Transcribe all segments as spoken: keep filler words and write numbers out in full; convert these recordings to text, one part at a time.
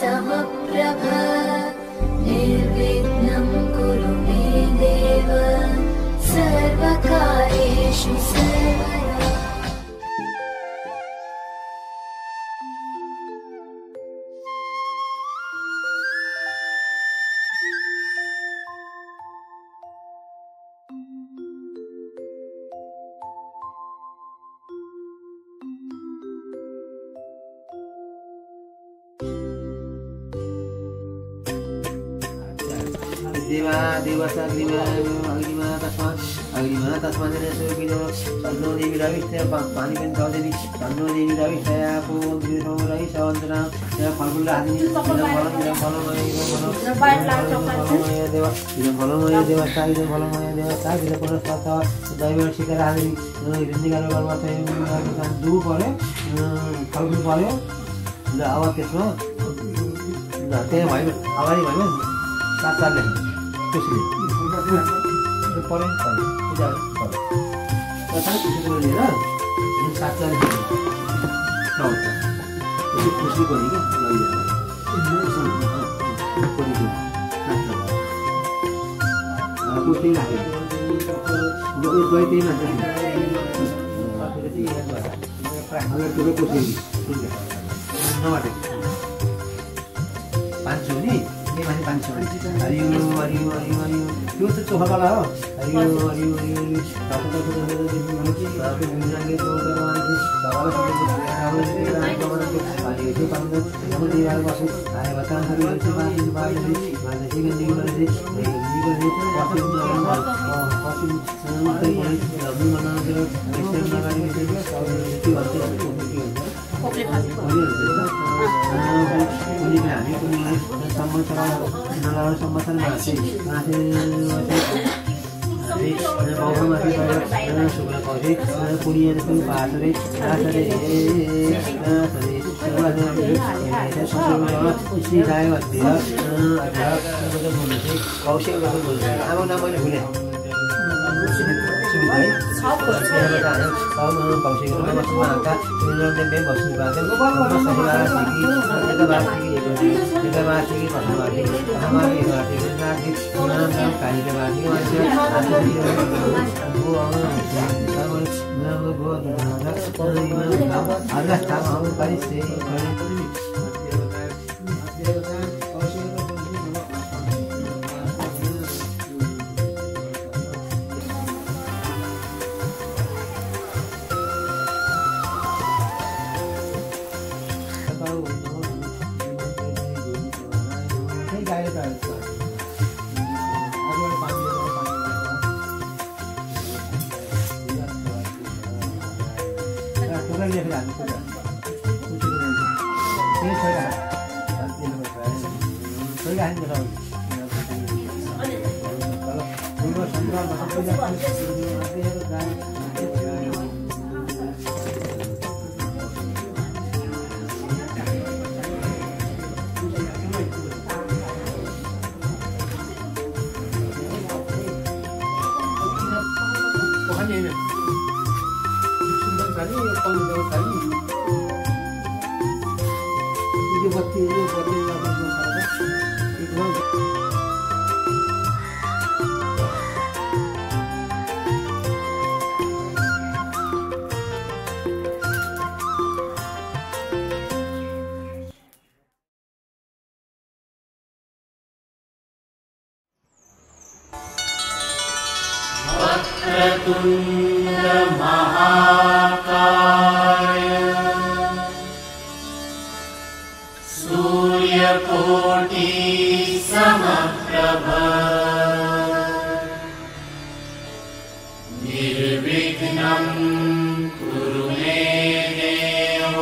समप्रभ निर्विघ्नं कुरु मे देव सर्वकार्येषु सर्वदा। देवा देवता अग्निमा अग्निमा तस्मात् अग्निमा तस्मात् सूर्यकिनो तन्नो देवी रविष्ठया पानी पनि चल्दैनी तन्नो देवी रविष्ठया पूर्व दिशो रवि सवन्दना या फलफुल आदि फलमय फलमय देवा इदं फलमय देवता इदं फलमय देवता इदं पुनस्तात् दैव शिखर आदि हिरण्यकार गर्मथै दु पर्यो फलफुल पर्यो ल अब त्यसमा ल त्यहाँ भयो अगाडि भयो सात चार लेख्नु त्यसले यो पढ्यो पढ्यो पूजा पढ्यो कथा त्यसको लिएर यो सात चार लेख्नु चौध त्यसले खुसी गर्ने कि लगिएर पढ्यो पुष्टि राख्यो यो दुई तीन मात्र अगर त्यो पुष्टि नमाटे पाँच सौ नि माथि पाँच सौ हरियो हरियो हरियो हरियो त्यो त चोखा कला हो हरियो हरियो हरियो संवत्सर मासे मासे बहुमासी शुक्ल पौधे पुण्य पाठरे आसरे सिधाय कौशल अब नाम मैले भुलेँ वक्रतुण्ड महाकाय सूर्यकोटि समप्रभ निर्विघ्नं कुरु मे देव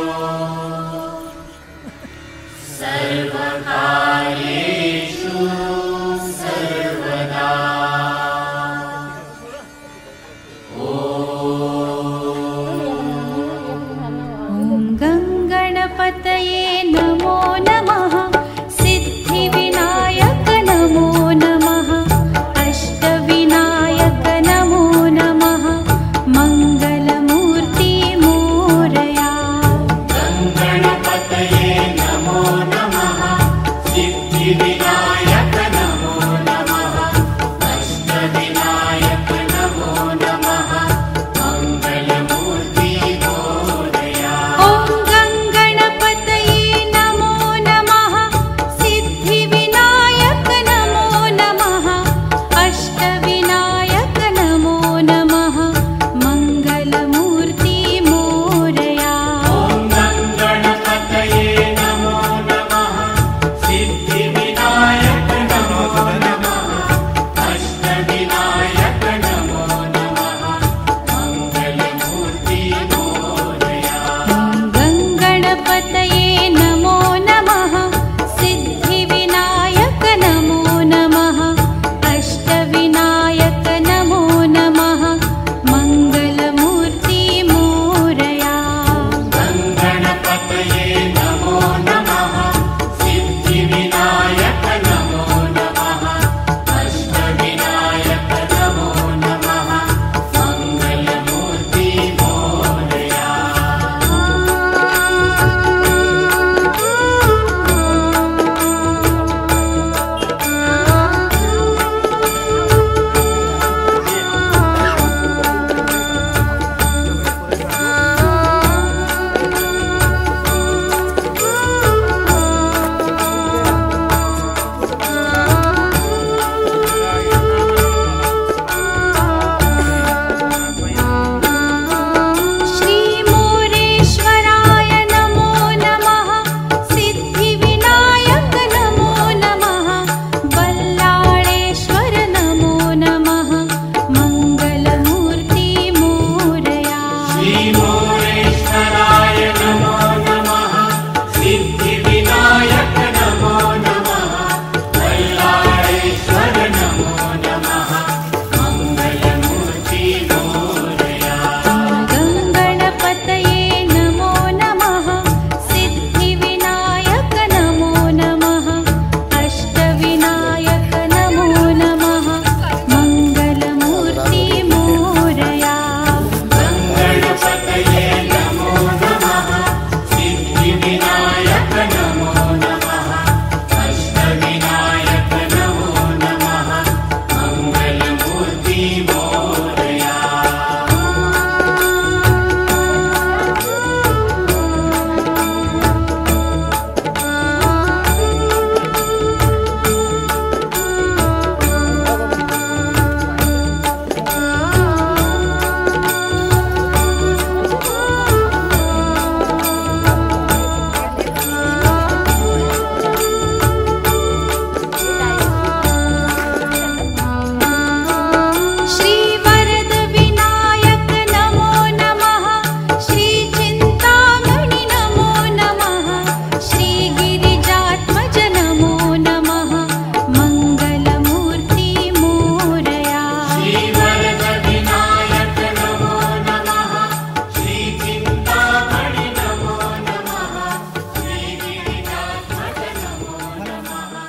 सर्वकार्येषु सर्वदा। गणपतये नमो नमः सिद्धिविनायक नमो नमः अष्टविनायक नमो नमः मंगलमूर्ति मोरया। गणपतये नमो नमः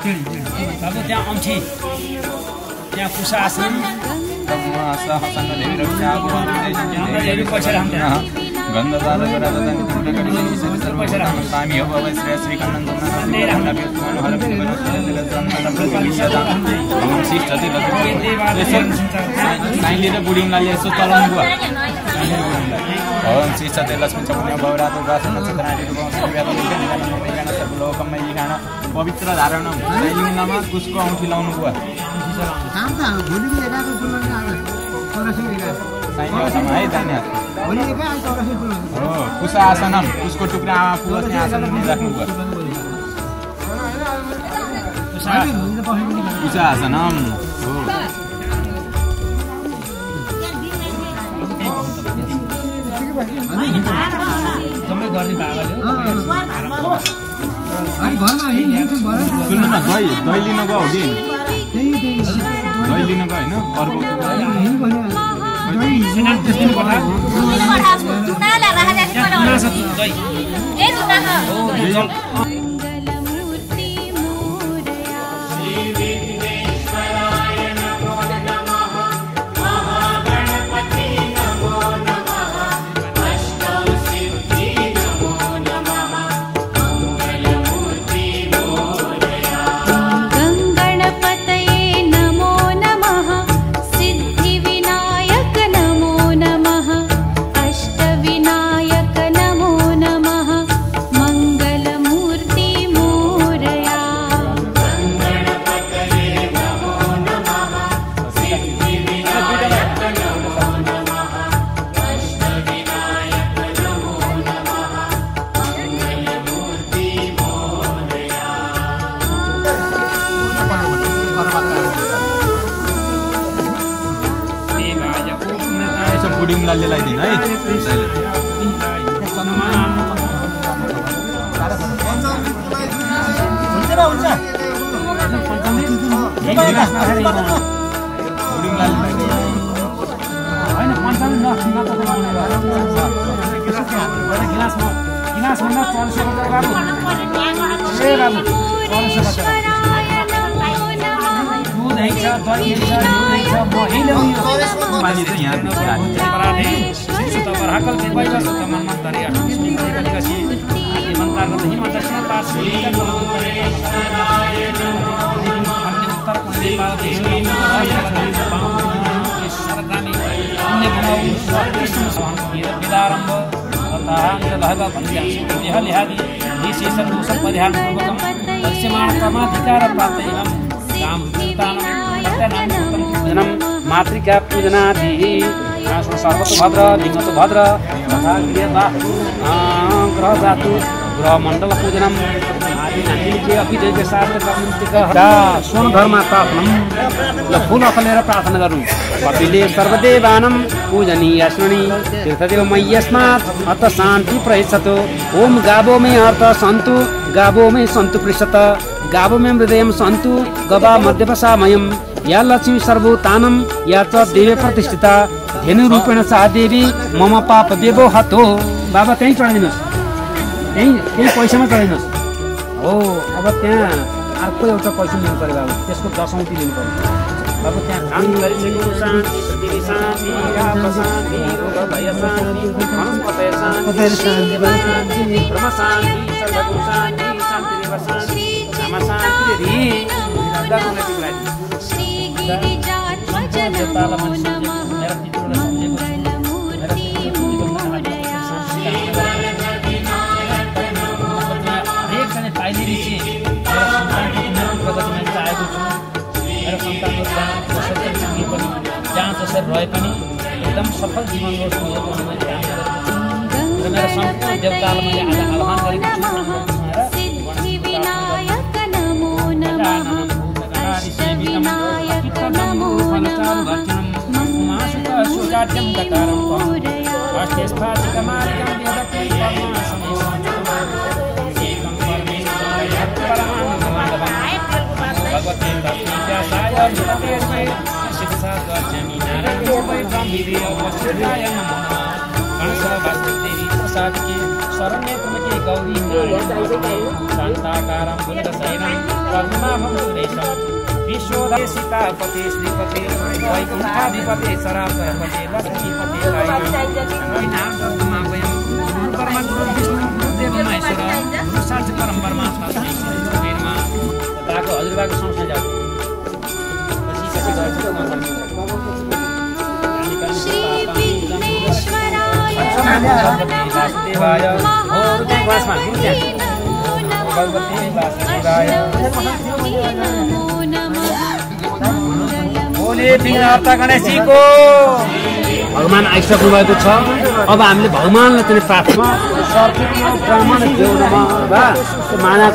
बाबु त्यहाँ औँठी त्यहाँ कुसा आश्रम साइनले बुढी उनीहरूले यसो चलाउनु भयो ओम श्री सत्य लक्ष्मी चौन्य भवरातो लोकमय खान पवित्र धारण लिङ्गमा कुसको औँठी लाउनु भयो है हो कुसा आसनम उसको टुक्रा आमा पुगोस् त्यहाँ आसनम राख्नु भयो कुसा आसनम हो तपाईँ गर्ने बाबाले सुन्नु न दही दही लिन गयो कि दही लिन गयो होइन अर्को बुढीलाई लगाइदिनु है मातृका पूजनादि सर्वतो भद्र लिङ्गतो भद्र तथा ग्रह जातु ग्रह मण्डल पूजनम सोन धर्मा प्रार्थना फुल अखलेर प्रार्थना गरौँ कपिले सर्वदेवानम पूजनीय स्मृणी तीर्थदेव मयस्मात् अत शान्ति प्रयच्छतो ओम गावो मे अर्थ सन्तु गावो मे सन्तु पृषत गावो मे हृदयम सन्तु गवा मध्यपसामयम या लक्ष्मी सर्वभूतानम या च देवी प्रतिष्ठिता धेनु रूपेण सा देवी मम पाप देवो हतो। बाबा त्यही चढाइदिनुहोस्, त्यही त्यही पैसामा चढाइदिनुहोस्। हो अब त्यहाँ अर्को एउटा पैसा लिनु पर्यो बाबु, त्यसको दसौँती लिनु पर्यो बाबु। त्यहाँ काम गरिसकेको शान्ति पृथ्वी शान्ति आप शान्ति रोग भय शान्ति वनस्पति शान्ति शान्ति ब्रह्म शान्ति सर्वगुण शान्ति शान्ति देव शान्ति राम शान्ति रि दगुण तिमीलाई देवतालाई मैले सम्झेको मेरा पितृलाई सम्झेको एकजना पाइलिरी चाहिँ मेरो सन्तानको उन्नति प्रगति मैले चाहेको छु। मेरो सन्तानको जहाँ जसरी पनि पनि जहाँ जसरी रहे पनि एकदम सफल जीवन होस् यो पनि मैले काम गरेको छु र मेरो सम्पूर्ण देवतालाई मैले आज आह्वान गरेको छु। सुजात्यं गतारं त्वं अष्टस्थातिकमार्गं यदपि एकं भगवते तस्मै व्यासाय शिक्षा द्वाजमी नारायण वीर्यवश्याय नमः गणसभास्देवी प्रसादके शरण्ये त्वमके गौरी नारायण शान्ताकारं गुणशयनं करुणाभं सीतापति श्रीपति वैकुण्ठाधिपति सरासरपति लक्ष्मीपति हजुरबाको संस्था जाऊ गणेशजीको भगवान आइसक्नु भएको छ। अब हामीले भगवानलाई चाहिँ प्रार्थना माना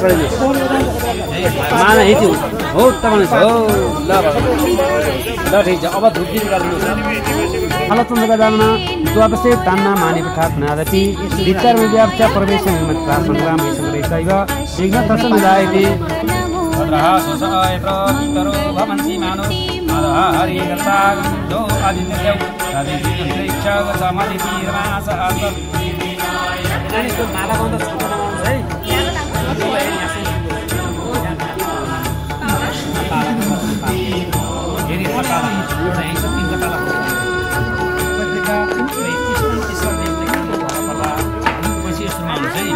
माना हेर्नु हो तपाईँले हो ल ल ठिक छ। अब धुप्पी फलचन्द्रका जानमा द्वादशे तान्ना माने प्रार्थनादपि विचारमा व्याप्त्या प्रवेशमा प्रार्थना विष्णुरेशैव विघ्न दर्शन जायते भद्रः सुसयत्र पितरो भवन्ति मानो माधः हरिगतागन्धो आदित्यौ आदित्यन्तरिक्षा गतमति वीरमास आस नानीको माला बन्द सम्पूर्ण हुन्छ है फेरि पकाला एउटा एक तीन पकाला पत्रिका कृष्ण ईश्वर देवले पला पछि यस्तो हुन्छ है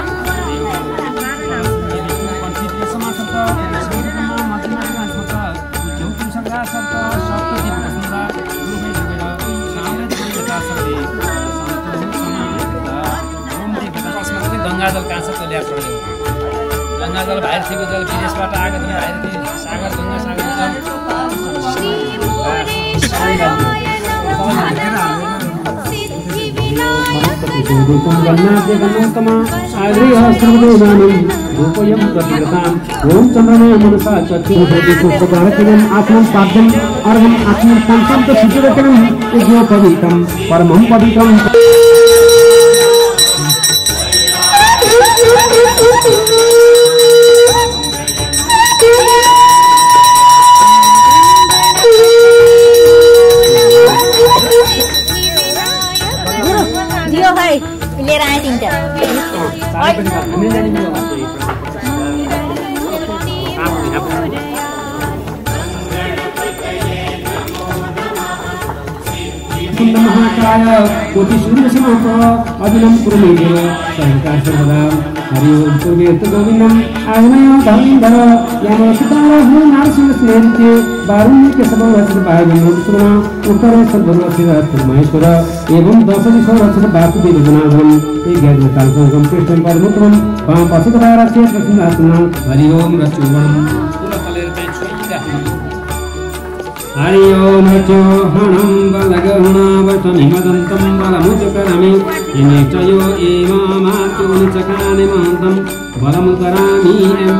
गङ्गाजल कहाँ छ त्यो ल्याएर छोडिदियो। गङ्गाजल बाहिर थिएको जल विदेशबाट आएको थियो बाहिर थियो सागर गङ्गा सागर ओम चंद्रमा मनसा चक्षुर्भूतिकुप्पकारकम् आत्मं पाद्यम् अर्घम् आत्मं पंचम च सिद्धरकम् यज्ञो पवित्रं परमं पवित्रं लिएर आए तिनटा महाकाय कोटि सूर्य समप्रभ अभिनम कुरुमेदेव सहकार सर्वदा हरि ओम पूर्वेत गोविन्दम आगमय धर्मेन्द्र याम सुतार हरि नारसिंह स्नेहन्ते बारुण्य केशव रचित भागवत सुरमा उत्तर सद्गुरुशिर महेश्वर एवं दश दिशो रचित वासुदेव जनार्दन ते ज्ञान कालसंगम कृष्ण परमोत्तम वाम पशुपदारा से कृष्णात्मा हरि ओम रचुवणम हरि ओम चोहणं बलगहुणावटनिमदन्तं बलमुचकरामि हिमेचयो एवमाचोनिचकानि महन्तं बलमुकरामि एम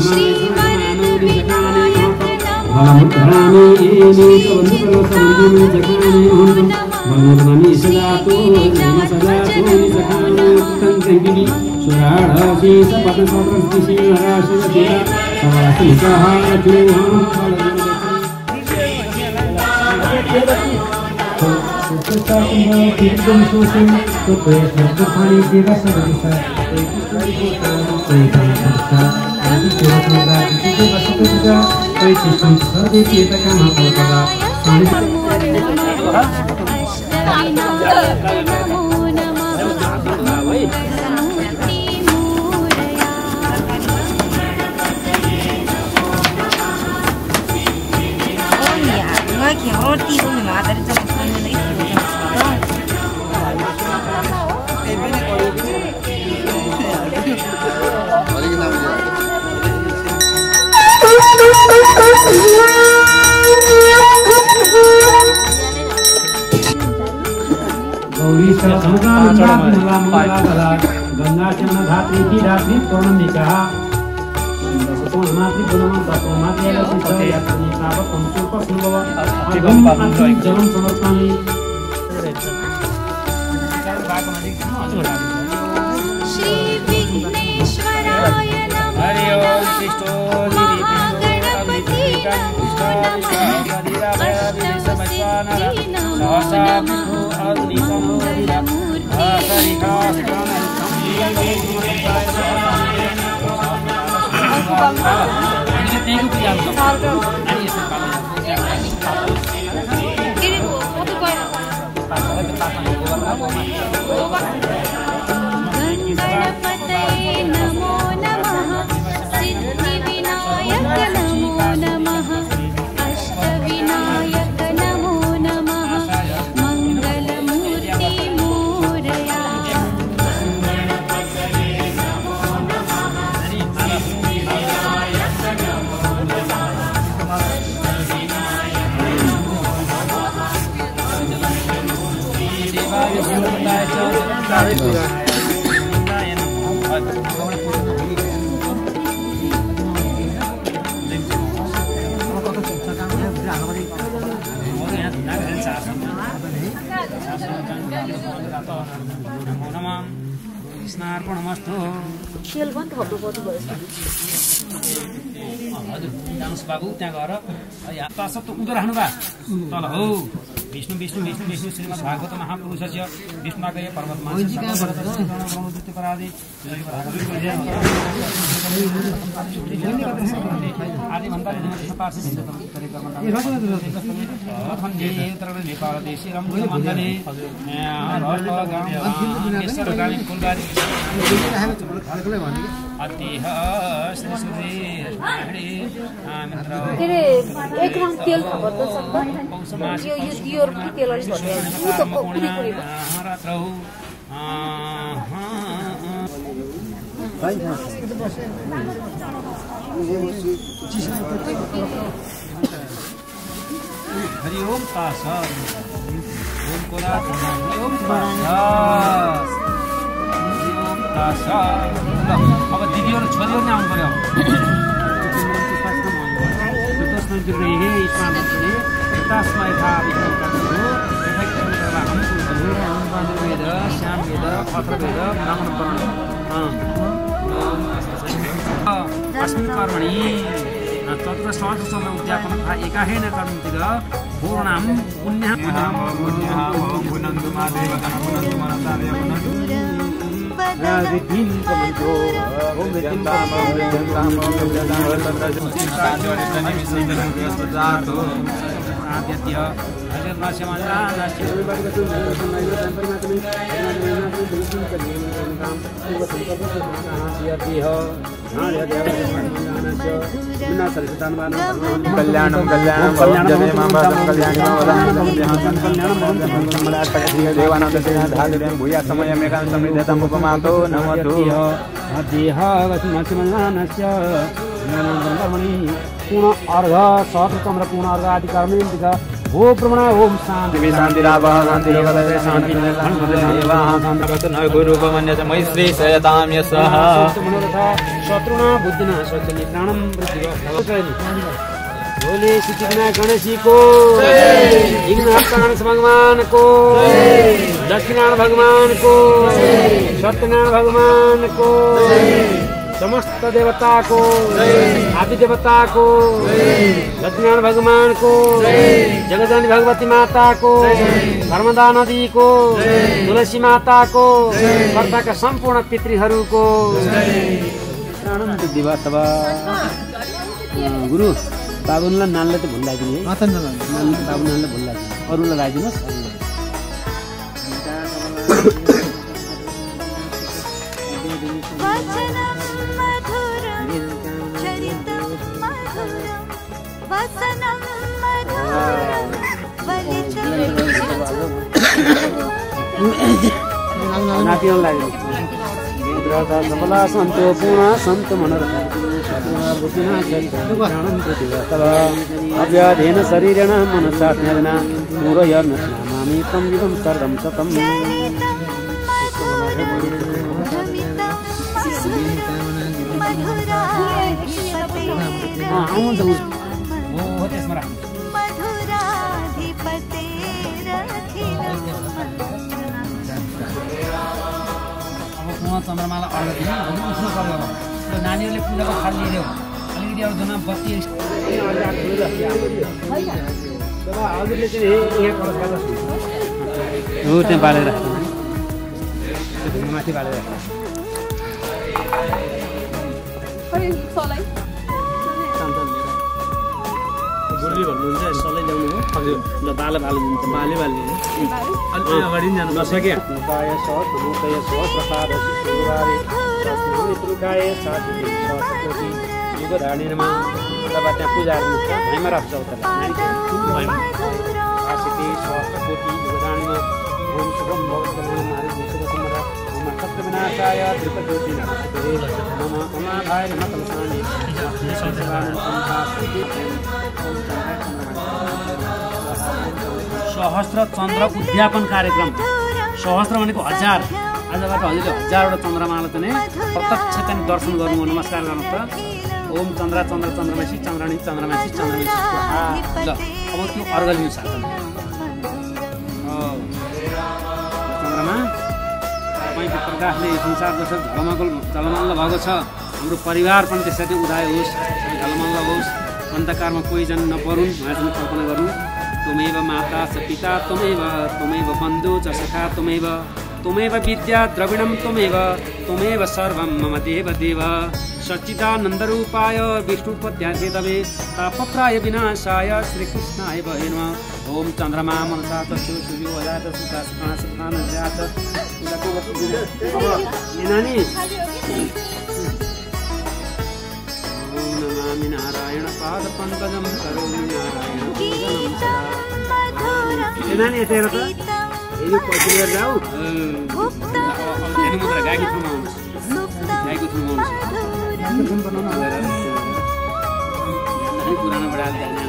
बलमुकरामि एमि सबन्धुकलसबन्धुनिचकानि महन्तं बलमुकरामि सदातो सदातो निचकानि तन्त्रिगिरि सुराढसि सपदसप्रस्तिसि हराशिवतेरा सवासिकहारचूहं बलगुरुः गंगा चरण धात्री की धात्री पौर्णमिका मातृ गुणवंत मातृ यात्री प्राप्त संसूप सुभव अगम अंतिम जन्म समर्पणामि श्री विघ्नेश्वराय नमः हरि ओम कृष्णो गणपति सहसा विष्णु अग्निशनो हामीले त्यहीको पूजा गर्छौँ। कृष्णार्पणमस्तु। तेल पनि थप्नु पर्नु भयो हजुर जानुहोस् बाबु त्यहाँ गएर तासत उदो राख्नु भा तल हौ विष्णु विष्णु विष्णु विष्णु श्रीमद् भागवत महापुरुषस्य विष्णुकै परमात्मा आदि भन्दाले नेपाल देशी रम्भु मण्डले के अरे एक रङ तेल थप्नु सक्छ यो यो तेल अलिक हरि ओम तास ओम कोला ओम तास अब दिदीहरु छोरीहरु नै आउनु पर्यो अस्मिन् कर्मणि तत्र सहस्रचन्द्र उद्यापन एकाहेन कर्मतिर पूर्णां पुण्यः कल्याणं कल्याणं जने मां देवानां धातुरेण भूया समयमेकां समृद्धताम् उपमातो नमतु देह वसुमसिमनानस्य पूर्ण अर्घ सहस्रचन्द्र पूर्ण अर्घ आदि कर्मेन्दिक भो प्रमणा ओम शान्ति शान्तिरावः शान्तिरोगदे शान्तिर्देवाः गुरुपमन्यत मैश्री सयतां यस्वः शत्रुना बुद्धिना स्वचनि प्राणं वृद्धि बोले श्री गणेश जी को विघ्नहर्ता भगवान को दक्षिणायण भगवान को सत्यनारायण भगवान को समस्त देवता को आदि देवता को सत्यनारायण भगवान को जगदम्बे भगवती माता को नर्मदा नदी को तुलसी माता को कर्ता का संपूर्ण पितृहरू को दिवस गुरु बाबुलाई नानले त भुल लाग्दिने बाबु नानले भुल लाग्दिने अरूलाई लगाइदिनुहोस् नातिहरु लाग्यो सबला सन्तो पूर्ण सन्त मनोरथ अव्याधेन शरीरेण मनसा ज्ञानेन मूढयर्न स्नामामि तं विदं सर्वं सतम् चन्द्रमालाई अर्घ दिने उठ्नु पर्यो अब नानीहरूले पूजाको थाल लिइदियो अलिकति अब जुन बत्ती हजुरले चाहिँ हो त्यहाँ बालेर माथि बालेर गुरुले भन्नुहुन्छ सलै ल्याउनु हो हजुर ल बाले बाले दिन्छ बाले बाले अलि अगाडि जानु नसके मुकाय सत मुकाय सत प्रसाद सुरारे त्रिकाय साथी सतकोटी युग धारणेमा तब त्यहाँ पूजा गर्नुहुन्छ भैमा राख्छ उता आशिते सहस्रकोटी युग धारणेमा ओम शुभम भवतु नारी शुभ समरा ओम सत्यविनाशाय त्रिपदोति नमः नमः अमाधाय नमः तमसानि सत्यवान सहस्र चन्द्र उद्यापन कार्यक्रम सहस्र भनेको हजार आजबाट हजुरले हजारवटा चन्द्रमाला चाहिँ प्रत्यक्ष चाहिँ दर्शन गर्नु नमस्कार गर्नु त ओम चन्द्र चन्द्र चन्द्रमासी चन्द्रणी चन्द्रमासी चन्द्रमासी ल अब त्यो अर्घ लिनु साथमा चन्द्रमा तपाईँको प्रकाशले यो संसार जसरी झलमगल झलमल्ल भएको छ हाम्रो परिवार पनि त्यसरी उदाय होस्, झलमल्ल होस्, अन्धकारमा कोही जन नपरुन् भनेर चाहिँ कल्पना गरौँ। त्वमेव माता च पिता त्वमेव, त्वमेव बन्धु च सखा त्वमेव, त्वमेव विद्या द्रविणं त्वमेव, त्वमेव सर्वं मम देव देव। सच्चिदानन्दरूपाय विष्णुपद्यार्थेतवे तापत्राय विनाशाय श्रीकृष्णाय वै नमः। ओम चन्द्रमा मनसा चक्षु सूर्यो अजात सुता सुखा सुखान जात नानी। ओम नमामि नारायण पाद पंकजं करोमि नारायण नानी यतै र त यो पछि लिएर जाऊ हेर्नु मात्र गाडी थ्रुमा आउनु गाईको थ्रुमा आउनु पुरानो बडा जाने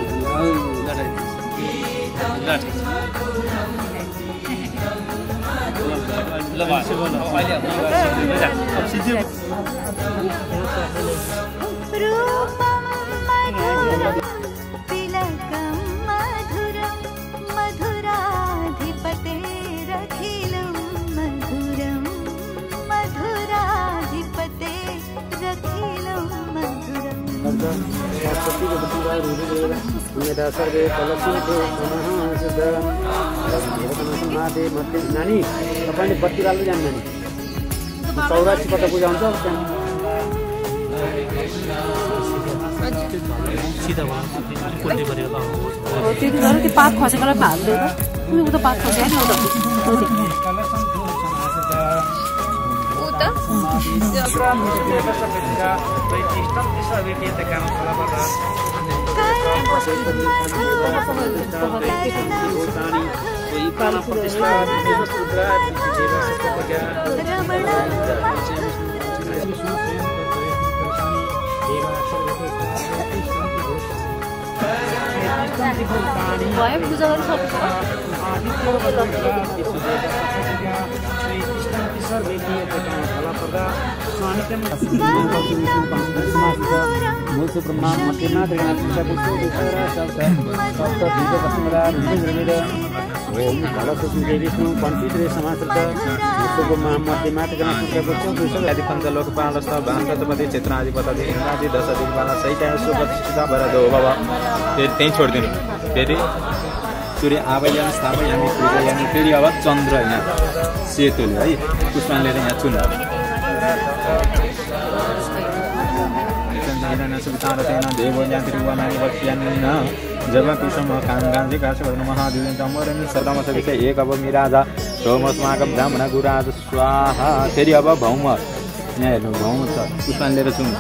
ल बस अहिले अब सिजु नानी तपाईँले बत्ती बाल्नु जानु नानी चौरासी पल्ट पूजा हुन्छ त्यो पात खसेकोलाई हाल्दैन उनीहरूको त पात खसेको भयो पूजा गरिसक्छ लोकपाल भान्तपति क्षेत्राधिपति इन्द्रादि दश दिग्पाल सहित सुप्रतिष्ठिता भरदो बाबा त्यही छोडिदिनु। फेरि सूर्य आवायामी स्थापयामी पूजयामी। फेरि अब चन्द्र यहाँ सेतुले है पुष्पाले यहाँ चुन देव जब पिसम कान गांधी काश महादेव तमरन सदम सविके एक अब मिराजा सोमस्माकम ब्राह्मण गुराज स्वाहा। फेरि अब भौम यहाँ हेर्नु भौम छ पुष्पाले लिएर चुन।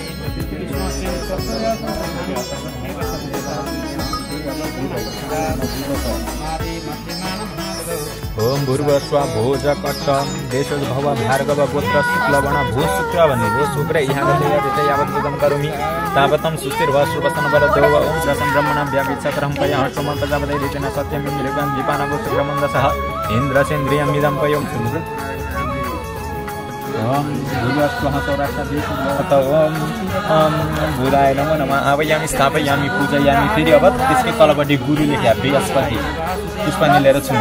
ओम भूर्व स्वा भोज कट्ट देश भव भार्गव गोत्र शुक्लवर्ण भू शुक्र भन्ने भू शुक्र यहाँ यावत पूजन करोमि तावतम सुस्थिर वा शुभसन वर देव ओम रसम ब्रह्मणां व्यापिच्छत्रहं पय हर्षम प्रजापते ऋतेन सत्यं निरुगं दीपानां शुक्रमन्दसः इन्द्रसेन्द्रियं मिदं पयं सुन्दर। ओम भूर्व स्वः सौराष्ट्र देश ओम ओम भूराय नमो नमः आवायामी स्थापयामी पूजयामी। फेरि अब त्यसकै तलपट्टि गुरु लेख्या बृहस्पति पुष्पानी लिएर छु।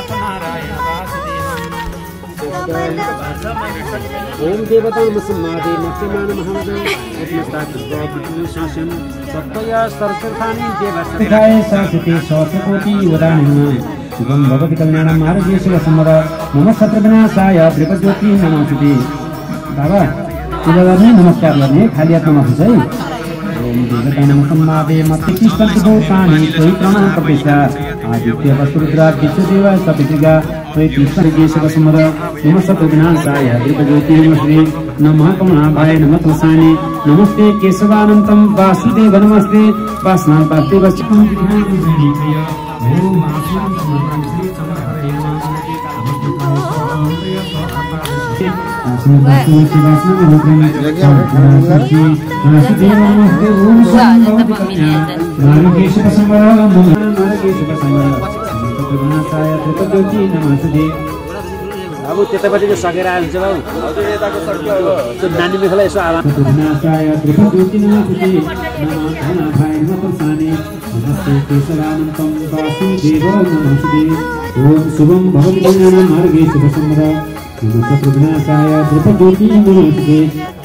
ओम देवता नमस्मादे मत्यमान महामदं उपनिषदात्मक शासन सत्तया सरसर्थानि देवसत्ताय शासते सहस्रकोटि वदानः शुभं भगवति कल्याणं मार्गे शिवसम्मर नमस्कार विनाशाय त्रिपज्योति नमस्ते। बाबा पूजा गर्ने नमस्कार गर्ने खाली हातमा नफुस है। ओम देवता नमस्मादे मत्यकृष्णं भूतानि त्वयिप्रणा प्रतिष्ठा आदित्य वसुरुद्रा विश्वदेव सपितृगा त्वयिकृष्णगे शिवसम्मर नमस्कार विनाशाय त्रिपज्योति नमस्ते। नमः कमलाभाय नमः तुलसाने नमस्ते केशवानंतं वासुदेव नमस्ते वासना वासुदेव चित्तं अब त्यतापट्टि चाहिँ सकेर आयो हुन्छ बाबु त्यो नानी मेखलाई यसो आवाज शुभम भगवती मार्गे शुभ नमः शत्रुघ्नाशाय द्रुपज्योति नमस्ते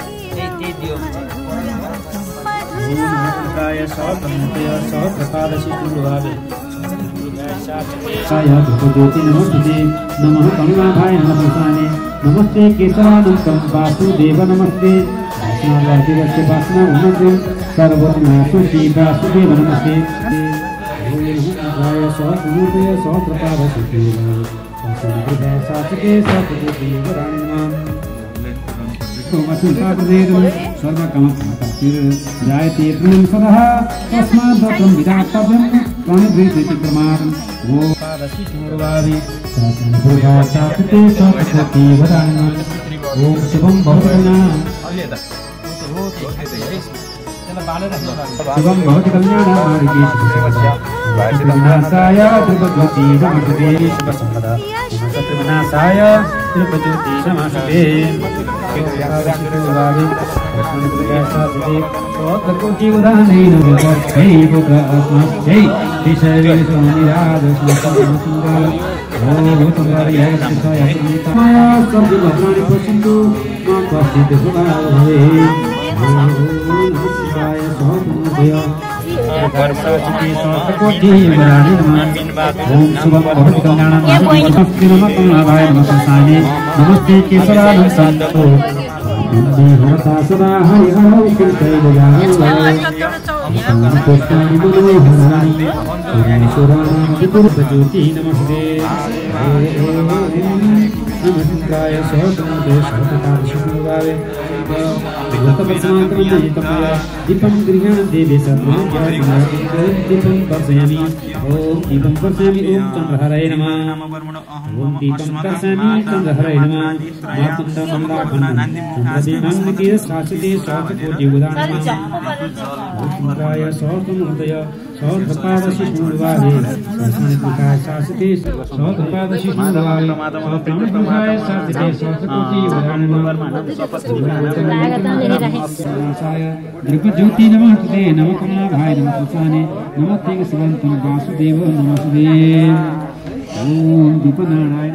द्रुपज्योति नमस्ते नमः कमलाभाय नमस्ते नमस्ते केशवानंदं वासुदेव नमस्ते वासनावादिरस्य वासना उन्नतं सर्वनाशुषि वासुदेव नमस्ते ओम सहस्रमूर्तय सहस्रपादशुदेव सहस्रहृदय सात्विके सततदेव राणिनाम सोमसुताप्रदेदं सर्वकामकातिर जायते प्रणं सदः तस्मात् दत्तं विदातव्यं प्राणिभृति प्रमादम् ओम पादशिशूरवादि सहस्रहृदय सात्विके सततदेव राणिनाम ओम शुभं भवतु शुभं भवति कल्याणमार्गे शुभविनाशाय द्रुपज्योति नमस्ते शुभसम्पदा शत्रुविनाशाय द्रुपज्योति नमस्ते कोटि उदाहरण जय पुत्र जय विषय निराज सुंदर ओम सुंदर यह शिष्य माया सब भगवान पसंदो मां प्रसिद्ध सुना भवे नमस्ते केशवानंद संतो होता सदा हरि हरि कृष्ण ज्योति नमस्ते नमस्काराय सहस्रमूर्तये सहस्रपादशुभावे दीपं गृह्णामि देवे दीपं दर्शयामि ओम दीपं दर्शयामि ओम चंद्रहराय नमः ओम दीपं दर्शयामि चंद्रहराय नमः मातुंडमंदाखण्डे शाश्वते सहस्रकोटि उदाहरण चंद्राय सहस्रमूर्तये सहस्रपादशुभावे सहस्रनिकाय शाश्वते सहस्रपादशुभावे सहस्रनिकाय शाश्वते सहस्रकोटि उदाहरण द्रुपज्योति नमस्ते नमः कमलाभाय नमः तुसाने नमस्ते शिवंतं वासुदेव नमस्ते ओम दीपनारायण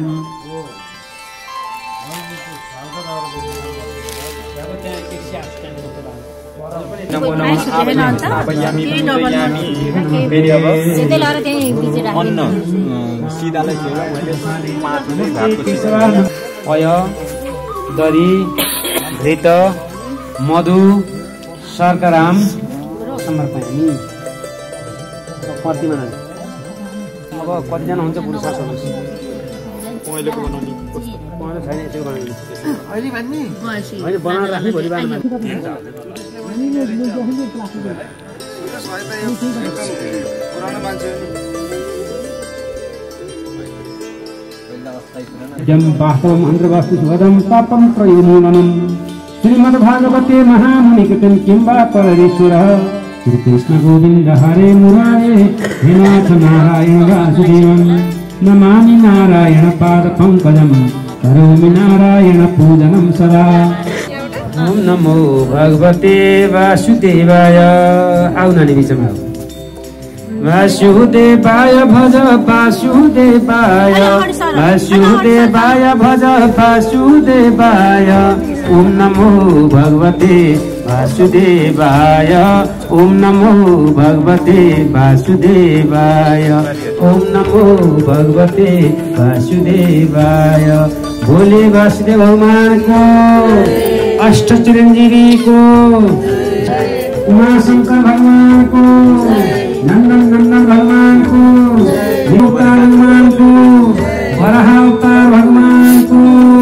नमो नमः आवायामि पूजयामि फेरि अब अन्न सिधालाई खेर मैले माथि नै भएको छु अय दरी घृत मधु शर्कराम समर्पयामि प्रतिमा अब कतिजना हुन्छ पुरुष सदस्य पहिलेको बनाउने मलाई छैन यसो बनाइदिनु अहिले भन्ने अहिले बनाएर राख्नु भोलि बिहान यं वास्तवम् अन्तर्वास्तु सुवदं पापं प्रयोमूलनं श्रीमद्भागवते महामुनिकृतं किं वा परमेश्वरः श्रीकृष्ण गोविन्द हरे मुरारे हे नाथ नारायण वासुदेवं नमामि नारायण पादपङ्कजं करोमि नारायण पूजनं सदा ओम नमो भगवते वासुदेवाय आउ नानी बिचमा वासुदेवाय भज वासुदेवाय वासुदेवाय भज वासुदेवाय ओम नमो भगवते वासुदेवाय ओम नमो भगवते वासुदेवाय ओम नमो भगवते वासुदेवाय भोले वासुदेव भगवान को अष्ट चिरंजीवी को उमाशंकर भगवान को नंदन नंदन भगवान को भूपाल भगवान को वराह अवतार भगवान को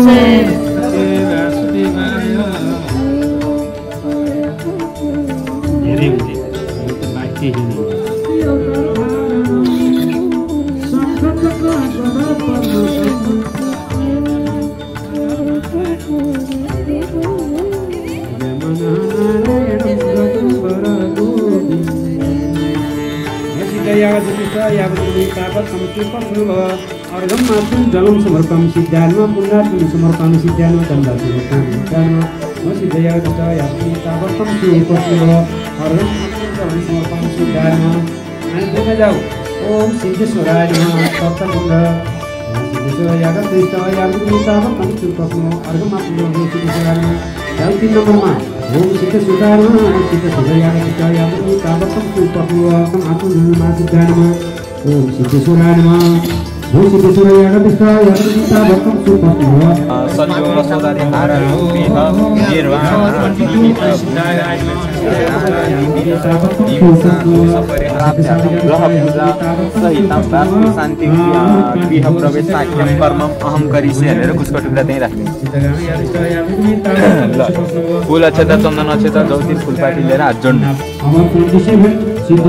जलम समर्पम सिद्धार्म पुण्डात्म समर्पम सिद्धार्म दंडा समर्पम सिद्धया तावत्तम सुपस्व अर्घम समर्पम सिद्धार्म जाओ ओम सिद्धेश्वराय नमः Saptakund Siddheswara Yaga Trishta Yaga Nitava Kamchur Kapno Argama Pujo Siddheswara dan tin nomor lima Om Siddha Sudarma Siddha Sudaya Yaga Trishta Yaga Nitava Kamchur Kapno Atul Nama Siddhanama Om Siddha Sudarma Om Siddha Sudaya Yaga Trishta Yaga Nitava Kamchur Kapno Sanjog Sodari Hara Rupiha Nirvana Nitava शान्ति गृह प्रवेश साख्यम कर्मम अहम गरिसे भनेर कुसको टुक्रा त्यहीँ राख्ने ल फुल अक्षता चन्दन अक्षता जौतिर फुलपाती लिएर हात जोड्नु सिद्ध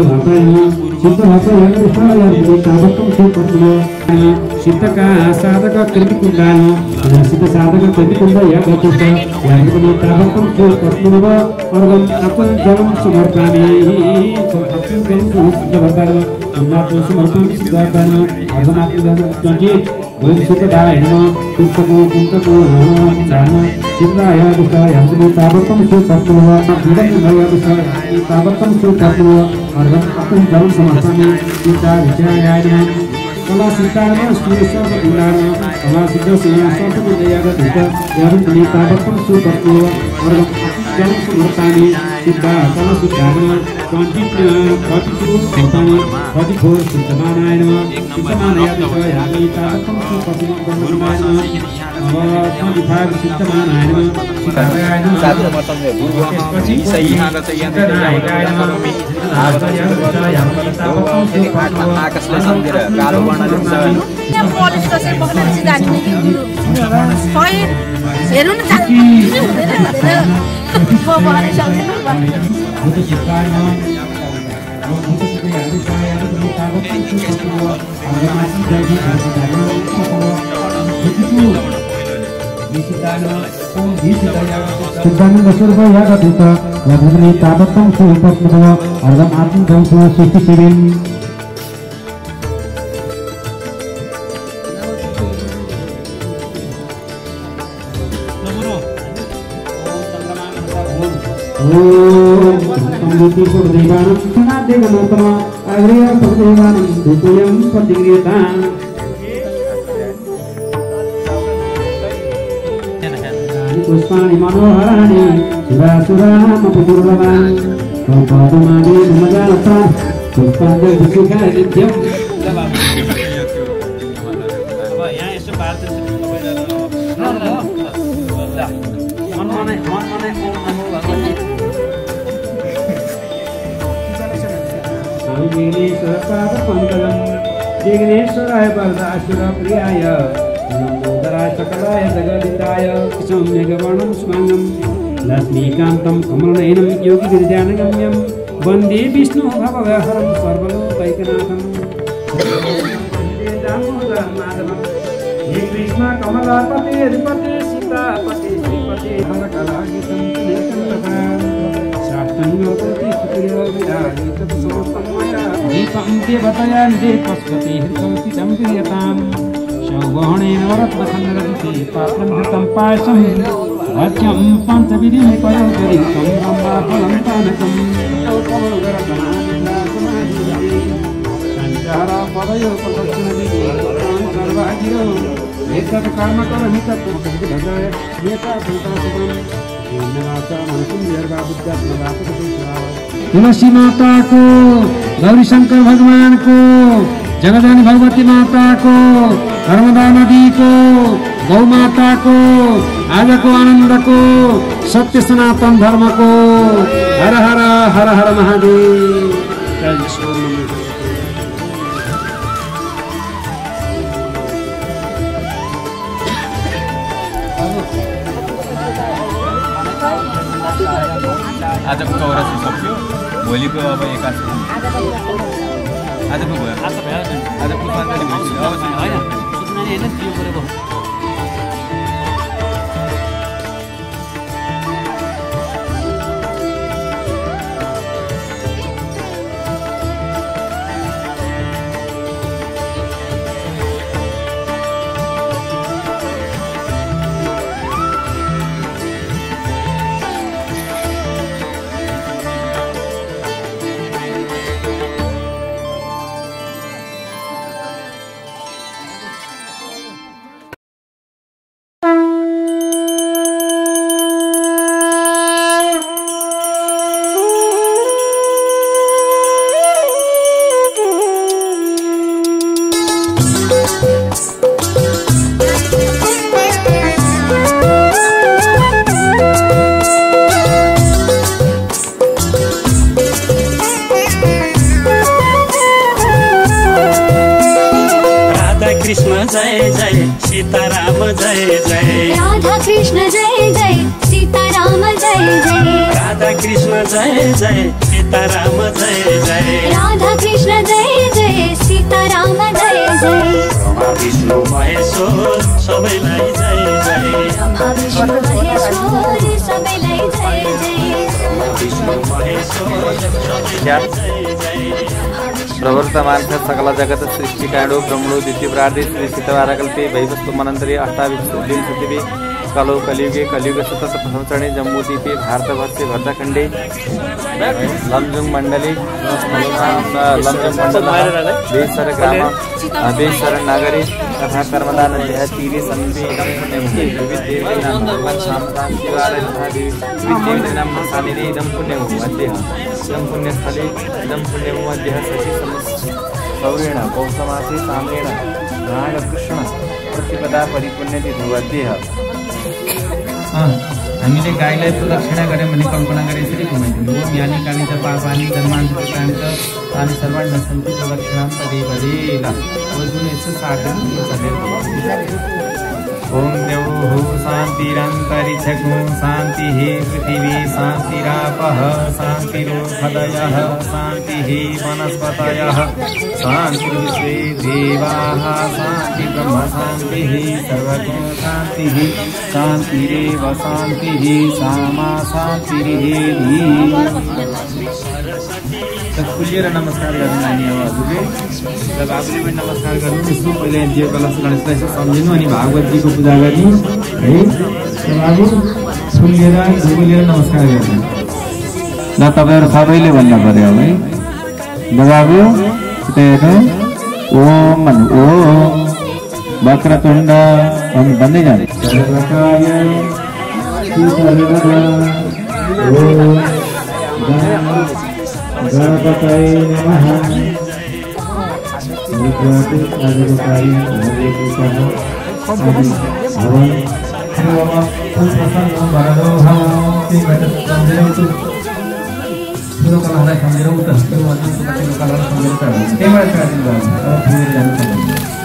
सिद्धका साधक कृतिकुण्डान सिद्ध साधक कृतिकुण्ड या गतिष्ठ यानि तावकं फुल पत्नुव अर्गम अपन जवम समर्पयामि अपन जवम समर्पयामि अन्नातो समर्पयामि सिद्धार्थान अर्गमात्मदान तंजी ओम सिद्धदाय नमः तुक्को तुक्को नमः जान सिद्धाय दुष्टाय यानि तावकं फुल पत्नुव विदं भय दुष्टाय तावकं फुल पत्नुव अर्गम अपन जवम समर्पयामि सिद्धा विजयाय नमः कला सिद्धार्थ स्त्रीशब्द उल्लार कला सिद्ध सिद्धार्थ विजयाग धृत यावं नितावकं सुपत्नो और जन समर्पयामि सिद्धा कला सिद्धार्थ कंटिट कंटिटू संतानि कंटिटू सिद्धमानाय नमः सिद्धमानाय धृत यावं नितावकं सुपत्नो कर्मनाय नमः कंटिफाग सिद्धमानाय नमः सिद्धाय नमः साधु समर्पण गुरु सही यहाँ र चाहिँ यहाँ करोमि आकाशले सम्झेर कालो वर्ण लेख्छ पोलिस कसरी पक्रेर जाने खै हेर्नु न जाने म भने सक्दैन सिद्धानंद स्वरूप यागा धृता यानि तावकं सुपत्नो अर्गम आत्म जवम सृष्टि शिविन ओम संगति पुरदेवानं नादेवनोतम अग्रय पुरदेवानं दुतयं प्रतिक्रियतां पुष्पाणि मनोहराणि सुरासुरामपुपूर्ववान् कौपदमादि ममजानप्रा पुष्पाण्डे विशुखाय नित्यम् विघ्नेश्वरपादपङ्कजं विघ्नेश्वराय वरदासुरप्रियाय नमोदराय सकलाय जगदिताय सौम्यगवर्णं स्वाङ्गं लक्ष्मीकान्तं कमलनयनं योगिगिरिजानगम्यं वन्दे विष्णु भवहरं सर्वलोकैकनाथं वन्दे दामोदरं माधवं हे कृष्ण कमलापते अधिपते सीतापते श्रीपते हरकलागीतं नीलकण्ठका शास्त्रं दीपं देवतयान्ते पशुपति हृतौचितं प्रियताम् शौवणेन वरत्नखण्डरन्ते पात्रं घृतं पायसं राज्यं पञ्चविधिं पयोजरितं ब्रह्मफलं पानकं सञ्चारा पदयो प्रदक्षिणविधि सर्वाधिरो एतत् कर्म करोमि तत् भजाय एता भूतासुखं तुलसी माता को, गौरी शंकर भगवान को, जगदानी भगवती माता को, नर्मदा नदी को, गौ माता को, आज को आनंद को, सत्य सनातन धर्म को, हर हर हर हर महादेव। आजको चौरासी सक्यो भोलिको अब एकासी आजको भयो आज भयो आज पुष्पाञ्जली भइसक्यो अब चाहिँ होइन सुत्नानी होइन त्यो गरेको जय जय सीताराम जय जय राधा कृष्ण जय जय सीताराम जय जय राधा कृष्ण जय जय सीताराम जय जय राधा कृष्ण जय जय सीताराम जय जय ब्रह्मा विष्णु महेश्वर सबैलाई जय जय ब्रह्मा विष्णु महेश्वर सबैलाई जय जय ब्रह्मा विष्णु महेश्वर सबैलाई जय जय प्रवर्तमान सकल जगत सृष्टि काण्डो ब्रह्मणो द्वितीय प्रार्थे श्री सीतावारकल्पे वैवस्तु मनन्तरे अष्टाविंशतिः कलौ कलियुगे कलियुग सतत प्रथम चरणे जम्बूद्वीपे भारतवर्षे भरतखण्डे लमजुङ मण्डले लमजुङ मण्डल बेसर ग्राम बेसर नगरे तथा कर्मदा नद्याः तीरे समीपे विविधदेवीनां भगवान् शान्तिवारः तथा विविधदेवीनां सानिधे इदं पुण्यं मध्यः इदं पुण्यस्थले इदं पुण्यं मध्यः सखी सौरेण पौषमासे साम्रेण नागकृष्ण प्रतिपदा परिपुण्यति ध्रुवद्यः हामीले गाईलाई प्रदक्षिणा गऱ्यौँ भने कल्पना गरे यसरी घुमाइदिनु ओम यानी काली च पापानि धर्मानि च कानि च तानि सर्वाणि नश्यन्ति प्रदक्षिणां पदे पदे ल जुन यसो सार्दैन यो चलेको ओम देवो शान्तिरन्तरिक्षगो शान्तिः पृथिवी शान्तिरापः शान्तिरोषधयः शान्तिः वनस्पतयः शान्तिर्विश्वे देवाः शान्ति ब्रह्म शान्तिः सर्वतो शान्तिः शान्तिरेव शान्तिः सामा शान्तिर्हेरी खुलेर नमस्कार गर्नु नानी अब हजुरले जब आफूले पनि नमस्कार गर्नु यसो पहिले दियो कलश गणेशलाई यसो सम्झिनु अनि भागवतजीको पूजा गर्नु है बाबु खुलेर खुलेर नमस्कार गर्नु ल तपाईँहरू सबैले भन्नु पर्यो है ल बाबु त्यही ओम भन्नु ओम वक्रतुण्ड अनि भन्दै जाने गणपतये नमः विद्यार्थी आदिकारी हरे कृष्ण हवन हवन प्रसन्न वरदो भवति गतसंदेरतु सुनो कलालाई सम्झेर उता त्यो अझै त्यो कलालाई सम्झेर काढ्नु त्यहीबाट काटिन्छ अब फेरि जानु पर्छ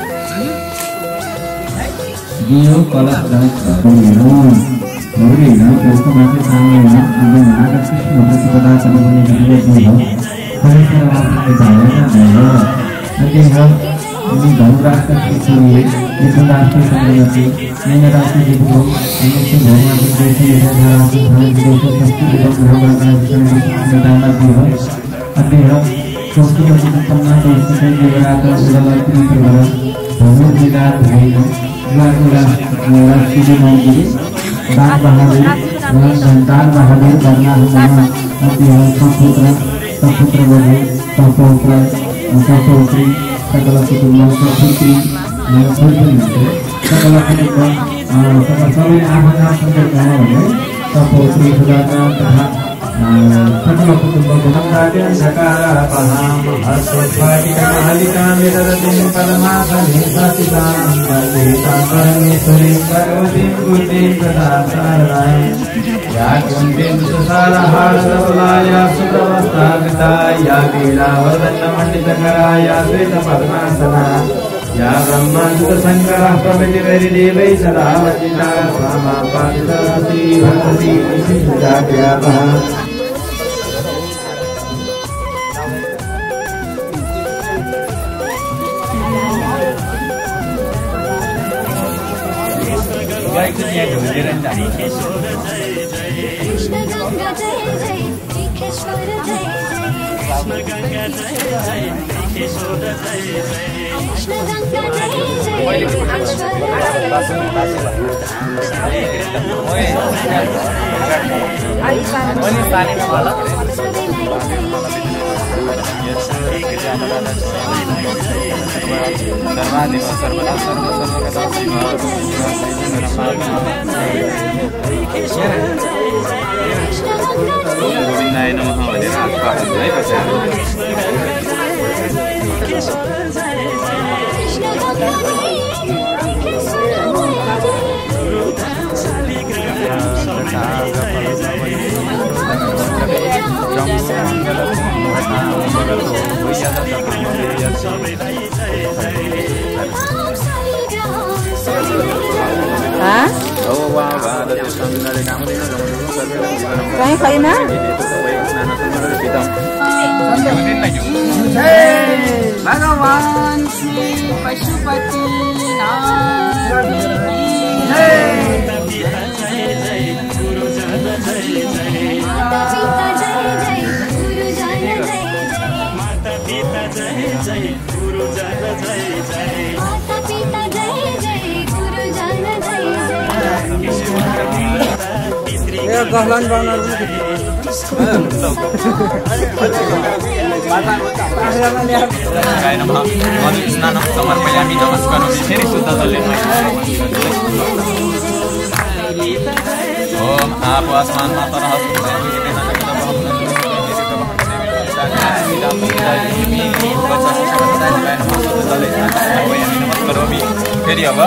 दियो कला गणेश भगवान Mari kita bersama sama ya, dengan anak siswa berarti pada sama punya juga juga. Kalau kita lakukan jalannya adalah nanti hal ini baru rasa siswi itu nanti sampai nanti ini nanti itu ini sudah nanti jadi ada nanti nanti itu pasti kita berharap bisa kita nanti juga. Nanti hal suatu yang kita pernah kita juga ada sudah nanti kita baru kita hari ini lakukan lakukan sisi nanti. दान बहादुर दान बहादुर करना हमारा अति सपुत्र सपुत्र बने सपुत्र सपुत्री सकल कुटुंब सपुत्री सपुत्री सकल कुटुंब सकल सबै आफूले आफूले गाउँ भने सपुत्री सुधार्न तथा सकल कुटुंब गुणगार्य सकार पहाम हर्षोत्पादिका महालिका मेररतिं परमात्मने सतितां वन्दितां परमेश्वरीं भगवतीं बुद्धिं प्रदातारणां या कुन्तीं सुसारहारसफलाया सुप्रवस्थापिता या वीणावदन्नमण्डितकरा या श्वेतपद्मासना या ब्रह्माच्युतशङ्करः प्रभृतिवैरिदेवै सदा वचिता स्वामा पातितरति भक्ति विशिष्टाख्यातः कृष्ण गंगा जय जय ऋखेश्वर जय जय कृष्ण गंगा जय जय ऋखेश्वर जय जय कृष्ण गंगा जय जय सर्वादेव सर्वदा सर्व सर्वदा गोविन्दाय नमः भनेर आस्वादन है कहीं छैन भगवान श्री पशुपति गहलन बनाउनु स्नानं समर्पयामि नमस्करोमि फेरि शुद्ध जलले ओम आप आसमानमा तरह नमस्करोमि फेरि अब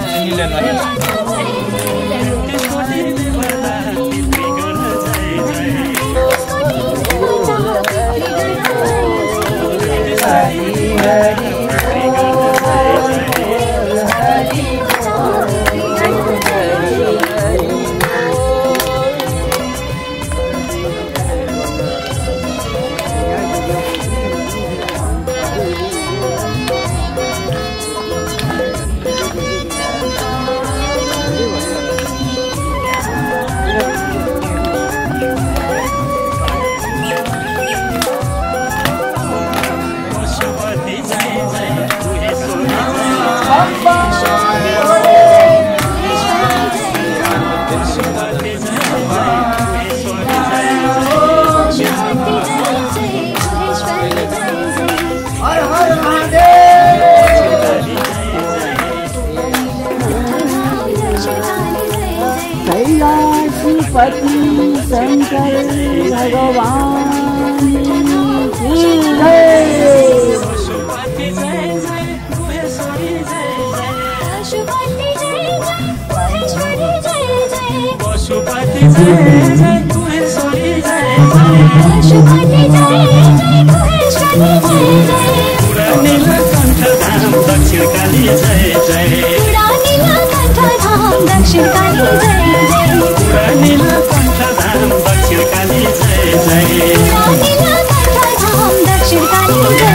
पति शंकर भगवान की जय। पशुपति जय जय महेश्वरी जय जय पशुपति जय जय महेश्वरी जय जय पशुपति जय जय महेश्वरी जय जय पशुपति जय जय महेश्वरी जय जय नीलकंठ धाम दक्षिण काली जय जय नीलकंठ धाम दक्षिण काली जय जय नीलकंठ धाम दक्षिण काली जय जय नीलकंठ धाम दक्षिण काली जय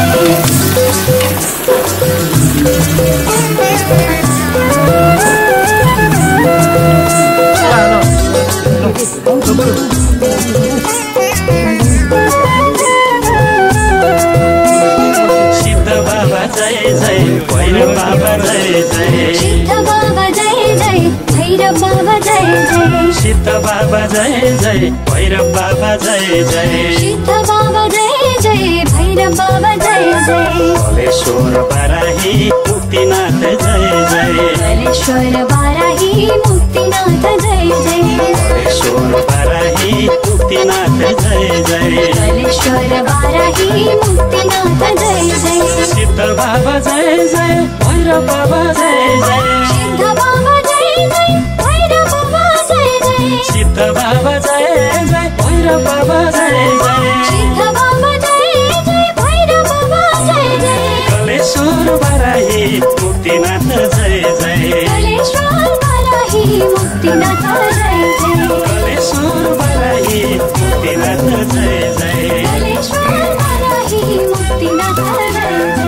सिद्ध बाबा जय जय भैरव बाबा जय जय सिद्ध बाबा जय जय भैरव बाबा जय जय सिद्ध बाबा जय जय भैरव बाबा जय जय सिद्ध बाबा जय जय भैरव बाबा जय जय कलेश्वर बाराही मुक्तिनाथ जय जय कलेश्वर बाराही मुक्तिनाथ जय जय कलेश्वर बाराही मुक्तिनाथ जय जय कलेश्वर बाराही मुक्तिनाथ जय जय सिद्ध बाबा जय जय भैरव बाबा जय जय सिद्ध बाबा जय जय भैरव बाबा जय जय सिद्ध बाबा जय जय भैरव बाबा जय जय सिद्ध बाबा जय जय भैरव बाबा जय जय कलेश्वर बाराही मुक्तिनाथ जय जय कलेश्वर बाराही मुक्तिनाथ जय जय कलेश्वर बाराही मुक्तिनाथ जय जय कलेश्वर बाराही मुक्तिनाथ जय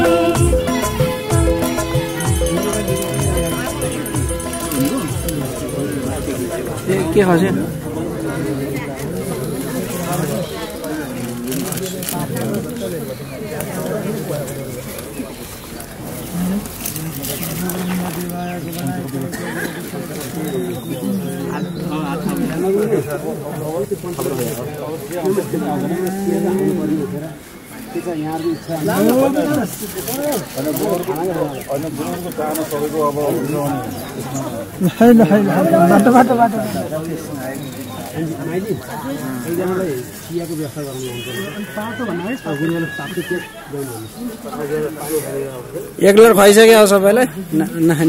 जय के हजुर बाटो बाटो बाटो एक लिटर खुवाइसक्यो सबैलाई नखाने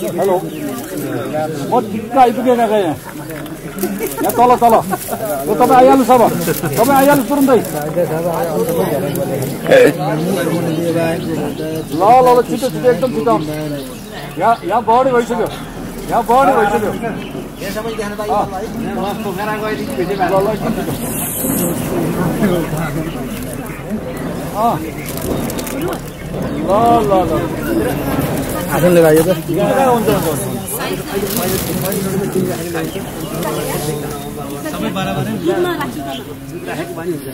म ठिक्क आइपुगेको यहाँ यहाँ तल तल तपाईँ आइहाल्नुहोस् अब तपाईँ आइहाल्नुहोस् तुरुन्तै ल ल छिटो छिटो एकदम छिटो यहाँ यहाँ बढी भइसक्यो यहाँ बढी भइसक्यो यसमा देख्न पाइयो भाइ म पोखरा गएदेखि भेटे भयो अ ल ल ल आसन लगायो त सबै बराबर राखेको पनि हुन्छ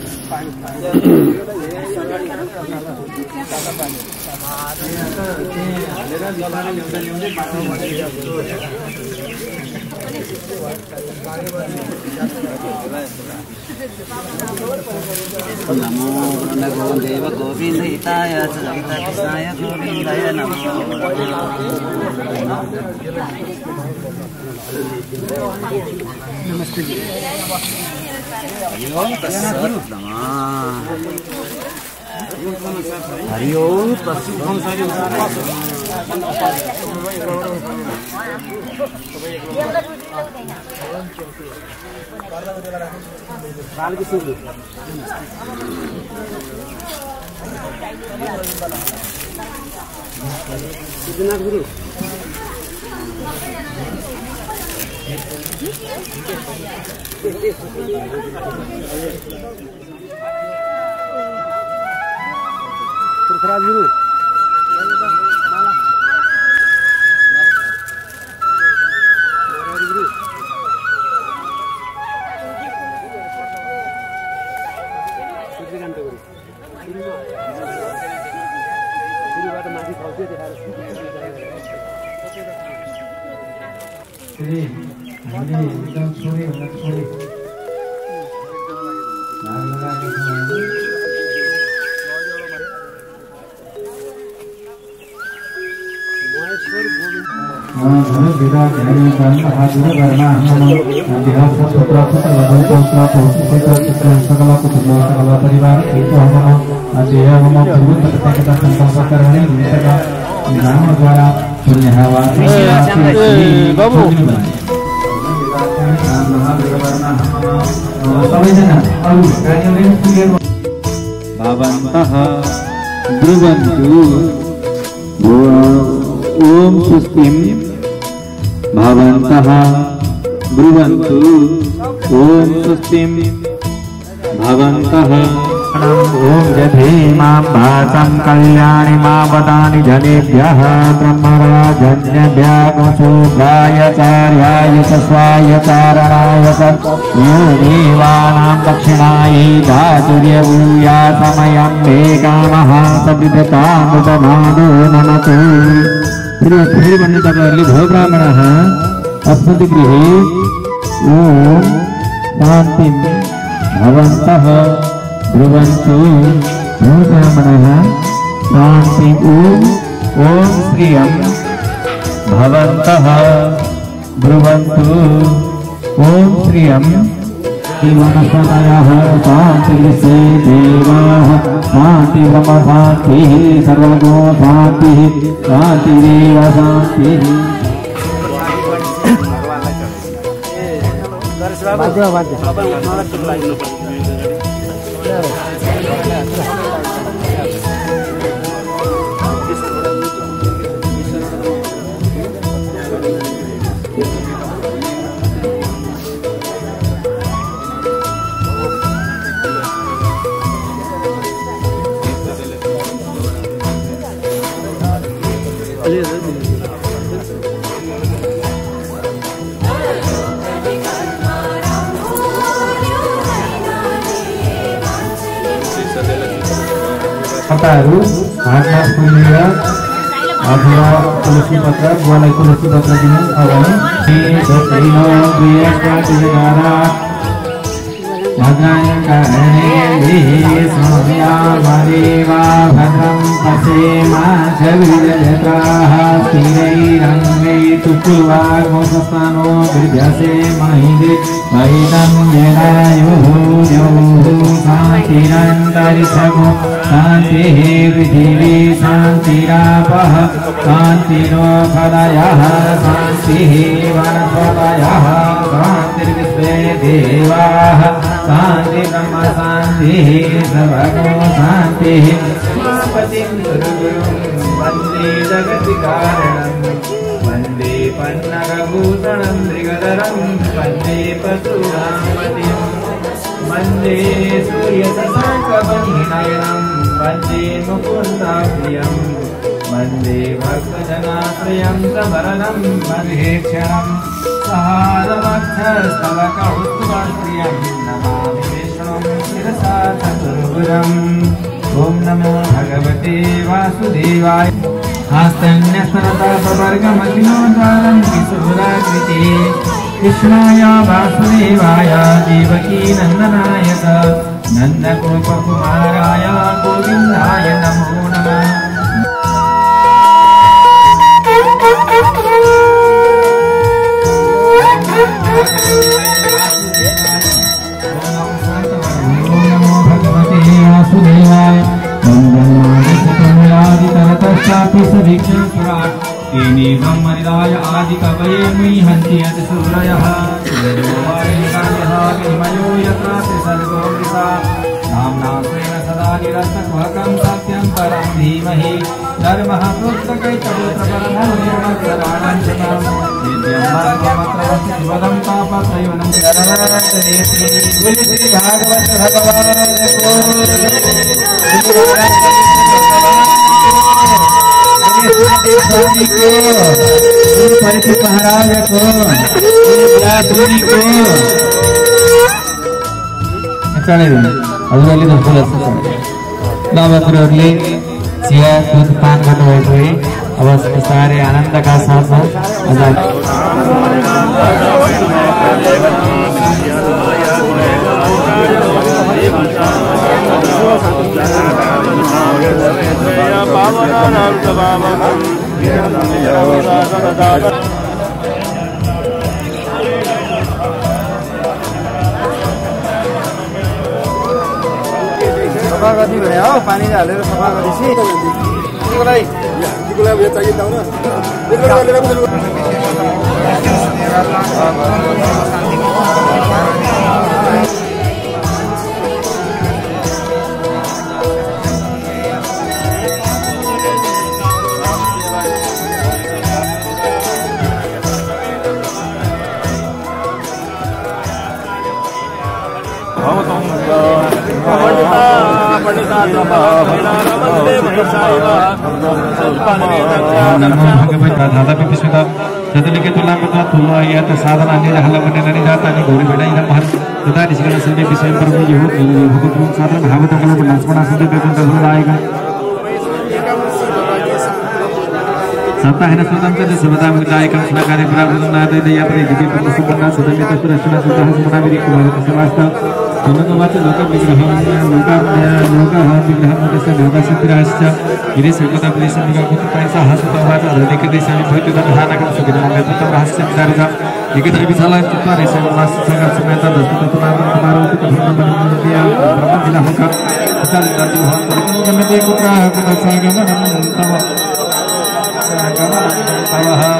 नमो भगवते गोविन्दाय कृष्णाय गोविन्दाय नमो नमस्ते हरि ओम तत्सत गुरु Terserah dulu. भवन्तः ब्रुवन्तु ओम स्वस्तिं भवन्तः ब्रुवन्तु ओम स्वस्तिं भवन्तः ओम जधे मां भासं कल्याणि मा वदानि जनेभ्यः ब्रह्मराजन्यभ्यः शूद्रायाचार्याय तस्वाय कारणाय यो देवानां दक्षिणायै धातुर्य भूया समयं मे कामः सविदतामुपमानो नमतु श्री अक्षर भन्ने तपाईहरुले भो ब्राह्मणः अस्मत् गृहे ओम शान्तिं भवन्तः ब्रुवन्तु भो ब्राह्मणः शान्ति ओम ओम श्रियं भवन्तः ब्रुवन्तु ओम श्रियं वनस्पतयः शान्तिर्षे देवाः शान्तिर्ब्रह्मशान्तिः सर्वगो शान्तिः शान्तिरेव शान्तिः वाद्य वाद्य कथाहरू हातमा फुलेर अथवा तुलसी पत्र गुवालाई तुलसी पत्र दिनु छ भने भद्राय कारणेभिः संयामदेवा भद्रं पश्येमाक्षभिर्यत्राः स्थिरैरङ्गैस्तुष्टुवाग्मोषस्थानो विद्यसे महिदे वैनं जनायुः योः शान्तिरन्तरिक्षमो शान्तिः पृथिवी शान्तिरापः शान्तिरो फलयः शान्तिः वनस्पतयः शान्तिर्विश्वे देवाः शान्ति ब्रह्म शान्तिः सर्वगो शान्तिः उमापतिं गुरुगुरुं वन्दे जगत्कारणं वन्दे पन्नगभूषणं त्रिगदरं वन्दे परशुरामपतिं वन्दे सूर्यशशाङ्कमणिनयनं वन्दे मुकुन्दप्रियं वन्दे भक्तजनाश्रयं प्रवरणं महेक्षणं सहारवक्षस्तवकौस्तुभप्रियं नमामि विष्णुं शिरसा चतुर्भुजम् ॐ नमो भगवते वासुदेवाय आस्तन्यस्तनतापवर्गमतिनोद्वारं किशोराकृते कृष्णाय वासुदेवाय देवकी नन्दनाय च नन्दगोपकुमाराय गोविन्दाय नमो नमः। वासुदेवाय मंगलमादितरतश्चापि सवीक्षणपुराट् तेनेवं मनिदाय आदिकवये मुह्यन्ति यतिसूरयः विमयो यत्र सर्गो वृषा नाम्ना स्वेन सदा निरस्तकुहकं सत्यं परं धीमहि धर्मः प्रोक्तकैतवोत्रपरधर्मेण शिवदं तापत्रयोनं श्री भागवत भगवान को स्वामी को परिचित महाराज को व्यासमुनि को ಅದರಲ್ಲಿ ಫುಲ್ नामपुरहरूले चिया दुध पान गर्नुभएको है। अब साह्रै आनन्दका साथमा आज सफा गरी भने हो पानी हालेर सफा गरेपछि त्यसको लागि त्यसको लागि यो चाहियो दाउन त्यसको लागि Setelike tulang betul tulah ya tersadan ane jahala benda nani jata ane gori beda ina mahal kita di sini sini bisa improve juga hukum hukum sadan hawa tak kalau benar semua nasi itu betul betul layak. Sata hina sultan kerja sebentar menjadi kan sudah kali berapa tahun nanti dia pergi jadi pengusaha sudah minta sudah sudah sudah semua beri kepada kesemasta. Karena kemarin lokal bigrahan lokal lokal bigrahan mereka sudah setirasnya. Ini sekitar beli sembilan puluh paisa hasil tawar ada di kedai sami begitu dan hana kan sudah mengambil tetap hasil dari jika tidak bisa lain cepat resa masuk sangat semeter dan kita tunarkan kemarin kita benar-benar dia berapa dilakukan kita lihat Tuhan kita menjadi putra kita agama dan tawa agama tawahan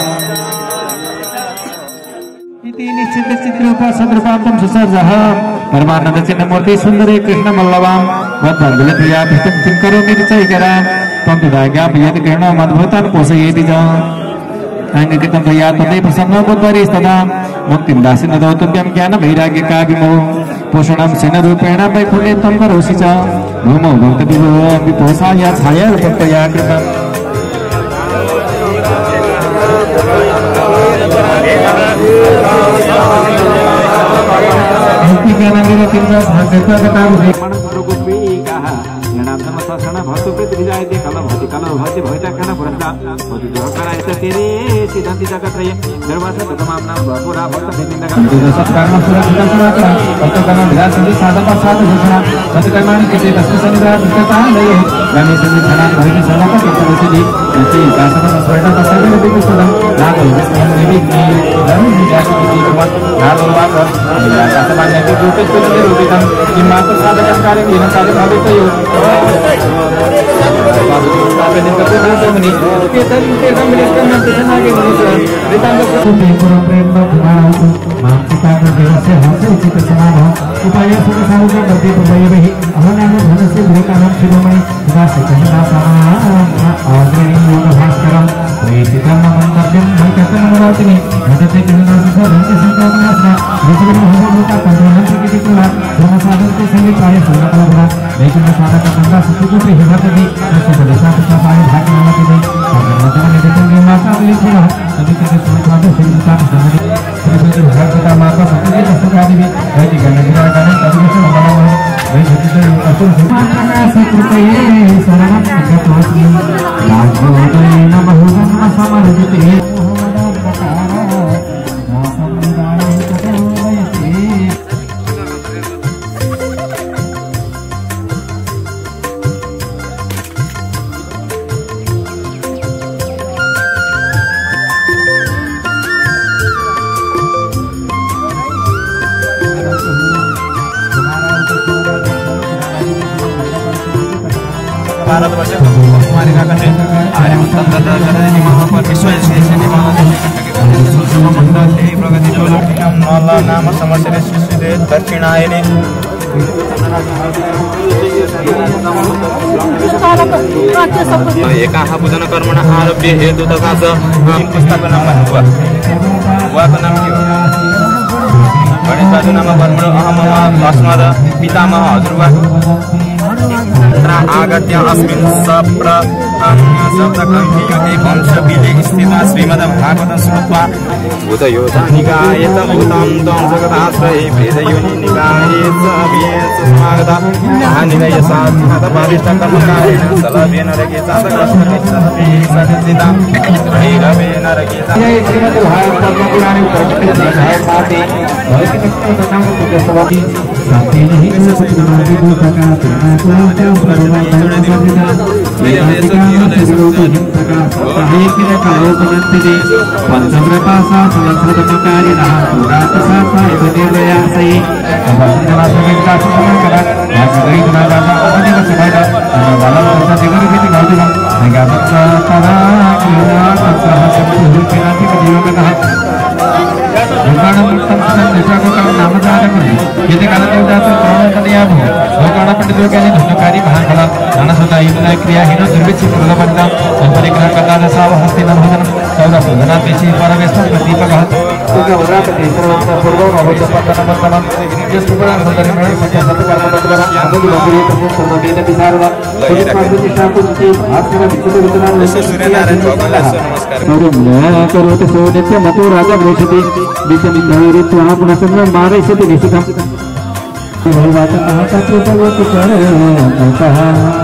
ini निश्चित चित्र रूपा सदरूपांतम सुसर्जहम परमानंद चिन्ह मूर्ति सुंदरी कृष्ण मल्लवाम वद बंदले प्रिया भितम किम करो मेरी चाहिए करा तम पिदाज्ञा प्रियत कृष्ण मधुभूतान पोषयेति च अंग कितम प्रिया तदे प्रसन्नो बुद्धरि सदा मुक्तिं दासिन दौतुभ्यं ज्ञान वैराग्य का विमो पोषणं सेन रूपेण वैकुले तम करोसि च भूमौ भक्त विभो विपोषाय छाया रूपया कृपा Nanti kita hasilnya kita harus menunggu mereka. Yang nanti masa sana batu pet dijai deh kalau batu kalau batu batu karena berada batu dua karena itu kiri sidang tidak kerja dermaga tetap mana batu rapat tapi tidak kerja. Jadi sekarang sudah sudah sudah batu karena belas ini satu pas satu sudah batu karena ini kita pasti sudah kita tahan deh. Kami sendiri sana hari ini sana kan kita mesti di nanti bahasa bahasa Sunda pasal lebih sudah lalu lebih di dalam menjadi di tempat lalu lalu bahasa banyak itu itu itu kita di masa ada yang kali ini kali kali itu yuk. Tapi di kedua ini kita kita melihat nanti lagi kita ditambah kurang prema kurang mampu kita Narayan देवस्य हंस उचित समानः उपाय सुखसारुक मध्ये प्रभयभिः अहनाम धनस्य विवेकानं शिरोमणि सदाशिवदासानां अग्रणीं योगभास्करं प्रेषितं मन्तव्यं मन्त्रकर्मवादिनी नदते जगन्नाथस्य रङ्गसंकल्पनास्रा विजयमहोदयका पञ्चमन्त्रिकितिकुला धनसाधनते संगीताय सर्वकलभरा वैकुण्ठ साधक गंगा सतुकुटे हिमतदि नक्षत्रदेशापसापाय भाग्यमतिदि भगवतमनिधितं माता विलिखिनः सविकते सुखादि सिद्धिता जन्मनि श्रीपति भगवता माता सतुके दशकादिवि वैदिक गणगिरागण तदिवश मंगलमय वैदिक असुर प्रकाश कृतये शरणं गतोऽस्मि राजोदये नमः ब्रह्म समर्जिते भारतवर्ष कुमारिका कन्या आर्यमंथन तथा जननी महापरमेश्वर श्री महामंडल प्रगति नल नाम समस्या शिशुदे दक्षिणायने एकाः पूजन कर्मण आरभ्य हेतु तथा च पुस्तक नाम उहाँको नाम के हो गणेश नाम कर्मण अहम अस्मद पितामह हजुरबा आगत्य अस्मिन् सप्र सप्तकंठीयुते वंशबिले स्थिता श्रीमद्भागवत श्रुत्वा भूतयोधानिकायत भूतं त्वं जगदाश्रये वेदयोनि निकाये च वियेष समागता महानिलय साधनात पारिष्ट कर्मकारेण सलभेन रगे चातकस्मति सती सदिता भैरवेन रगे जय श्रीमद्भागवत पुराणे प्रकटित अध्याय पाठे भौतिक तत्व सवती साथे नहीं सत्य दो प्रकार यदि कारण पंडितों धन्यकारी महाकला नानासुता क्रियाहीन दुर्विच्छित प्रलपंत परिग्रह करता साव हस्ति न भोजन सौर शोधना पेशी परमेश्वर दीपक वरापति पूर्व अवैधपतनमतम जस्तुपुराण सुंदरिमेण सत्य सत्यकर्मतद्वरा अगुल बगुरी तपो सर्ववेद विशारद प्रतिष्ठा कुंती भास्कर विचित्र वितरण सूर्यनारायण भगवान नमस्कार करोति सो नित्य मतो राजा वृषति विषमिन्द्रैरित्वा पुनश्चन्द्र मारयति निशितम् भगवान् महाकात्रो भगवति चरणतः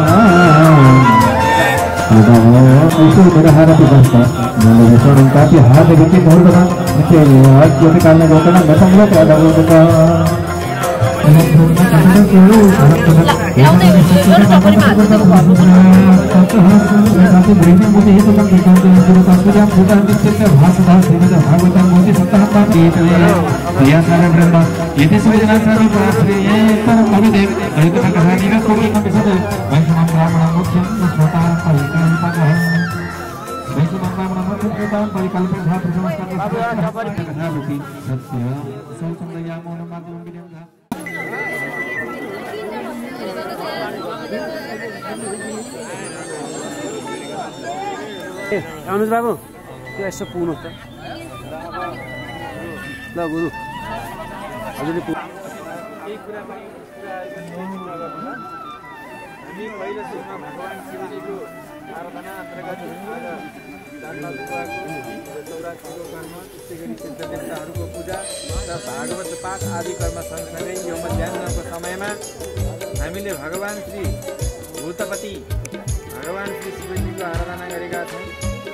अदाविशुद्धहरति भक्त नलविशरणं कापि हादगति भोर्गता नित्यं कालने लोकना गतंलो प्रादवोदका अनुज बाबु त्यो यसो पुग्नु त ल गुरु हजुरले पुग्नु केही कुरा पनि हामी पहिलो सुरुमा भगवान शिवजीको आराधना अन्तर्गत चौरासीको कर्म त्यसै गरी सिद्ध देवताहरूको पूजा र भागवत पाठ आदि कर्म सँगसँगै यो मध्याहको समयमा हामीले भगवान श्री भूतपति भगवान श्री शिवजीको आराधना गरेका छौँ।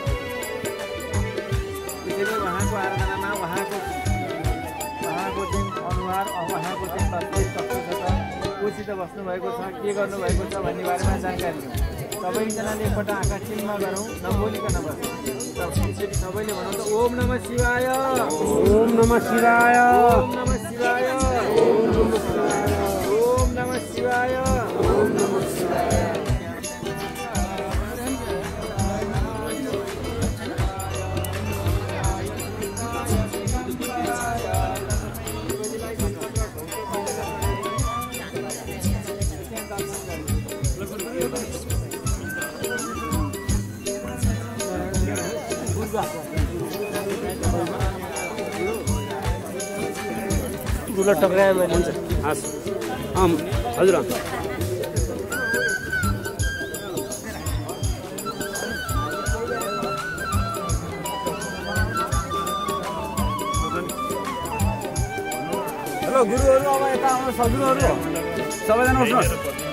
त्यसैले उहाँको आराधनामा उहाँको उहाँको जुन अनुहार उहाँको जुन तस्बिर कस्तो छ त कोसित बस्नुभएको छ के गर्नुभएको छ भन्ने बारेमा जानकारी हो। सबैजनाले एकपल्ट आँखा चिल्मा गरौँ नबोलिकन बसौँ। त्यसरी सबैले भनौँ त ओम नमः शिवाय ओम नमः शिवाय ओम नमः शिवाय ओम नमः शिवाय ओम नमः शिवाय। गुलो टक्राए मैले हुन्छ हस् अँ हजुर हेलो गुरुहरू अब यता आउनु सजुहरू सबैजना उठ्नुहोस्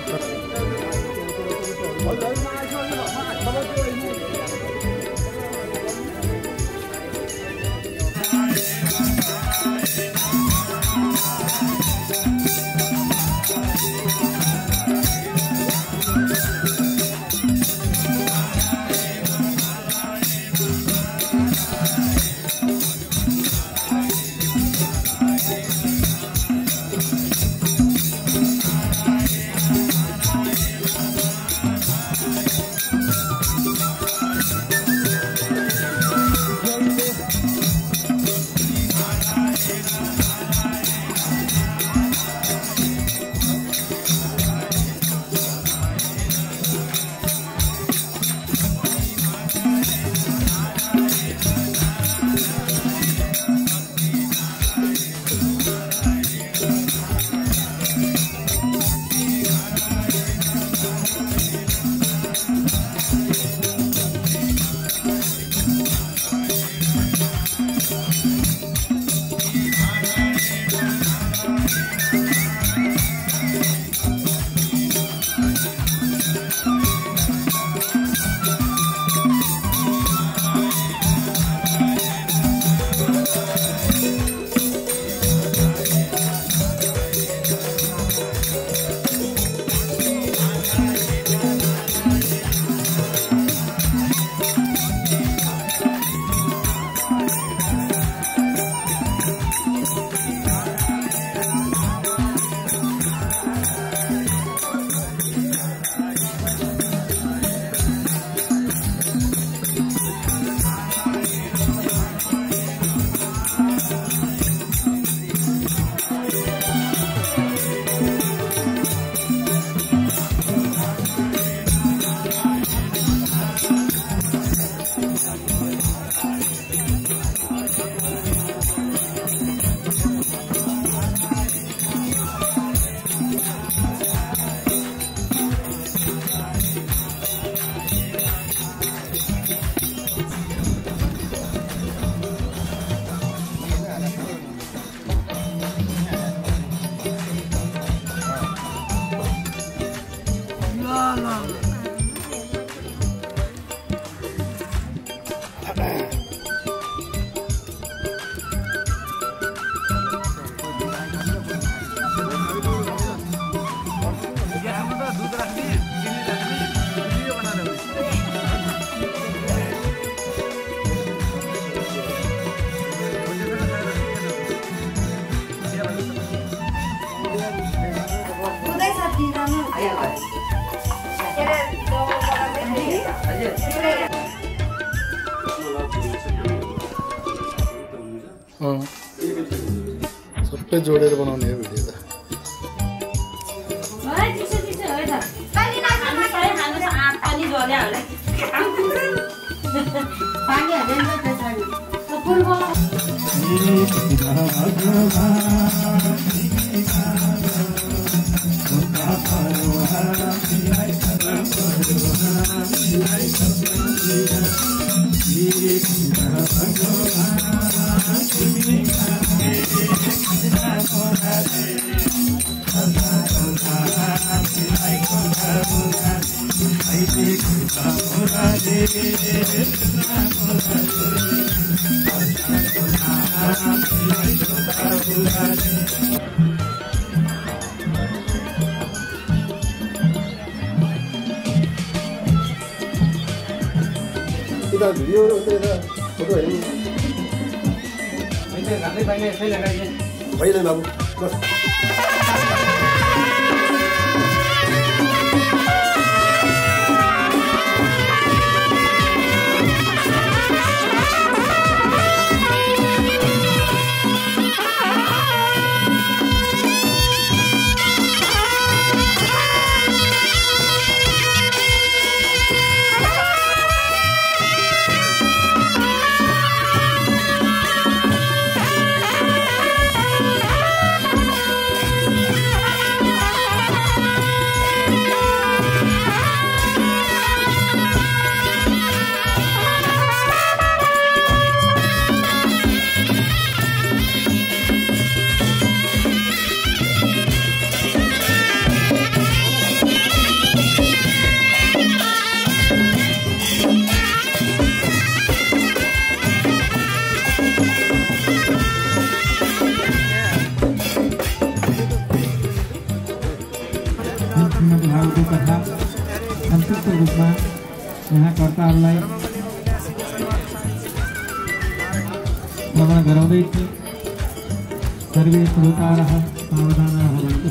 सबै जोडेर बनाउने हो भिडियो त kita video kita foto ini. Ini nggak nih banyak saya lagi. Baik babu. Bos. Bye. रूपमा यहाँ कर्ताहरूलाई श्रवण गराउँदैछु। सर्वे श्रोतारः सावधानः भवन्तु।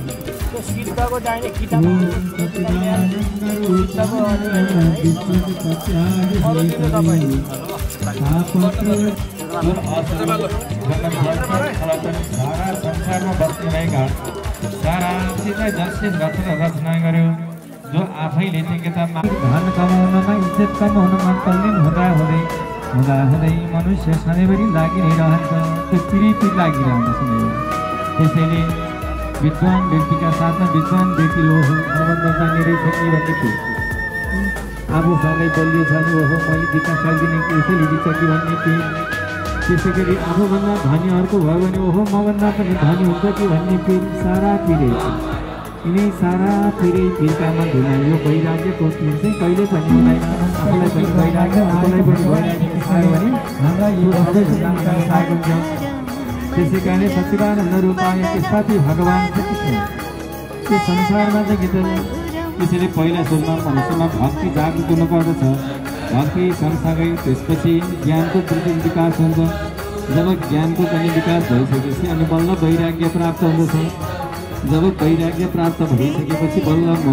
संसारमा बस्नुभएका सारासितलाई जसले रचना रचना गर्यो, जो आफैले चाहिँ के त धन कमाउनमा इज्जत कमाउनमा तल्लीन हुँदा हुँदै हुँदा हुँदै मनुष्य सधैँभरि लागि नै रहन्छ। त्यो पिरिपिर लागिरहन्छ। त्यसैले विद्वान व्यक्तिका साथमा विद्वान व्यक्ति हो सम्बन्ध जानेरै छ कि भन्ने के आफूसँगै बलियो छ नि ओहो मैले जित्न सक्दिनँ कि यसैले जित्छ कि भन्ने के। त्यसै गरी आफूभन्दा धनी अर्को भयो भने ओहो मभन्दा पनि धनी हुन्छ कि भन्ने पिर सारा पिरै छ। यिनै सारा पिरै पिरकामा धुना यो वैराग्यको पिर चाहिँ कहिले पनि हुँदैन। आफूलाई पनि वैराग्य आफूलाई पनि वैराग्य सिकायो भने हामीलाई यो सबै जानकारी सागो छ। त्यसै कारणले सच्चिदानन्द रूपाय त्यसपछि भगवान कृष्ण यो संसारमा चाहिँ के त त्यसैले पहिला सुरुमा मनुष्यमा भक्ति जागृत हुनुपर्दछ। भक्ति सँगसँगै त्यसपछि ज्ञानको वृद्धि विकास हुन्छ। जब ज्ञानको पनि विकास भइसकेपछि अनि बल्ल वैराग्य प्राप्त हुँदछ। जब वैराग्य प्राप्त भइसकेपछि बल्ल म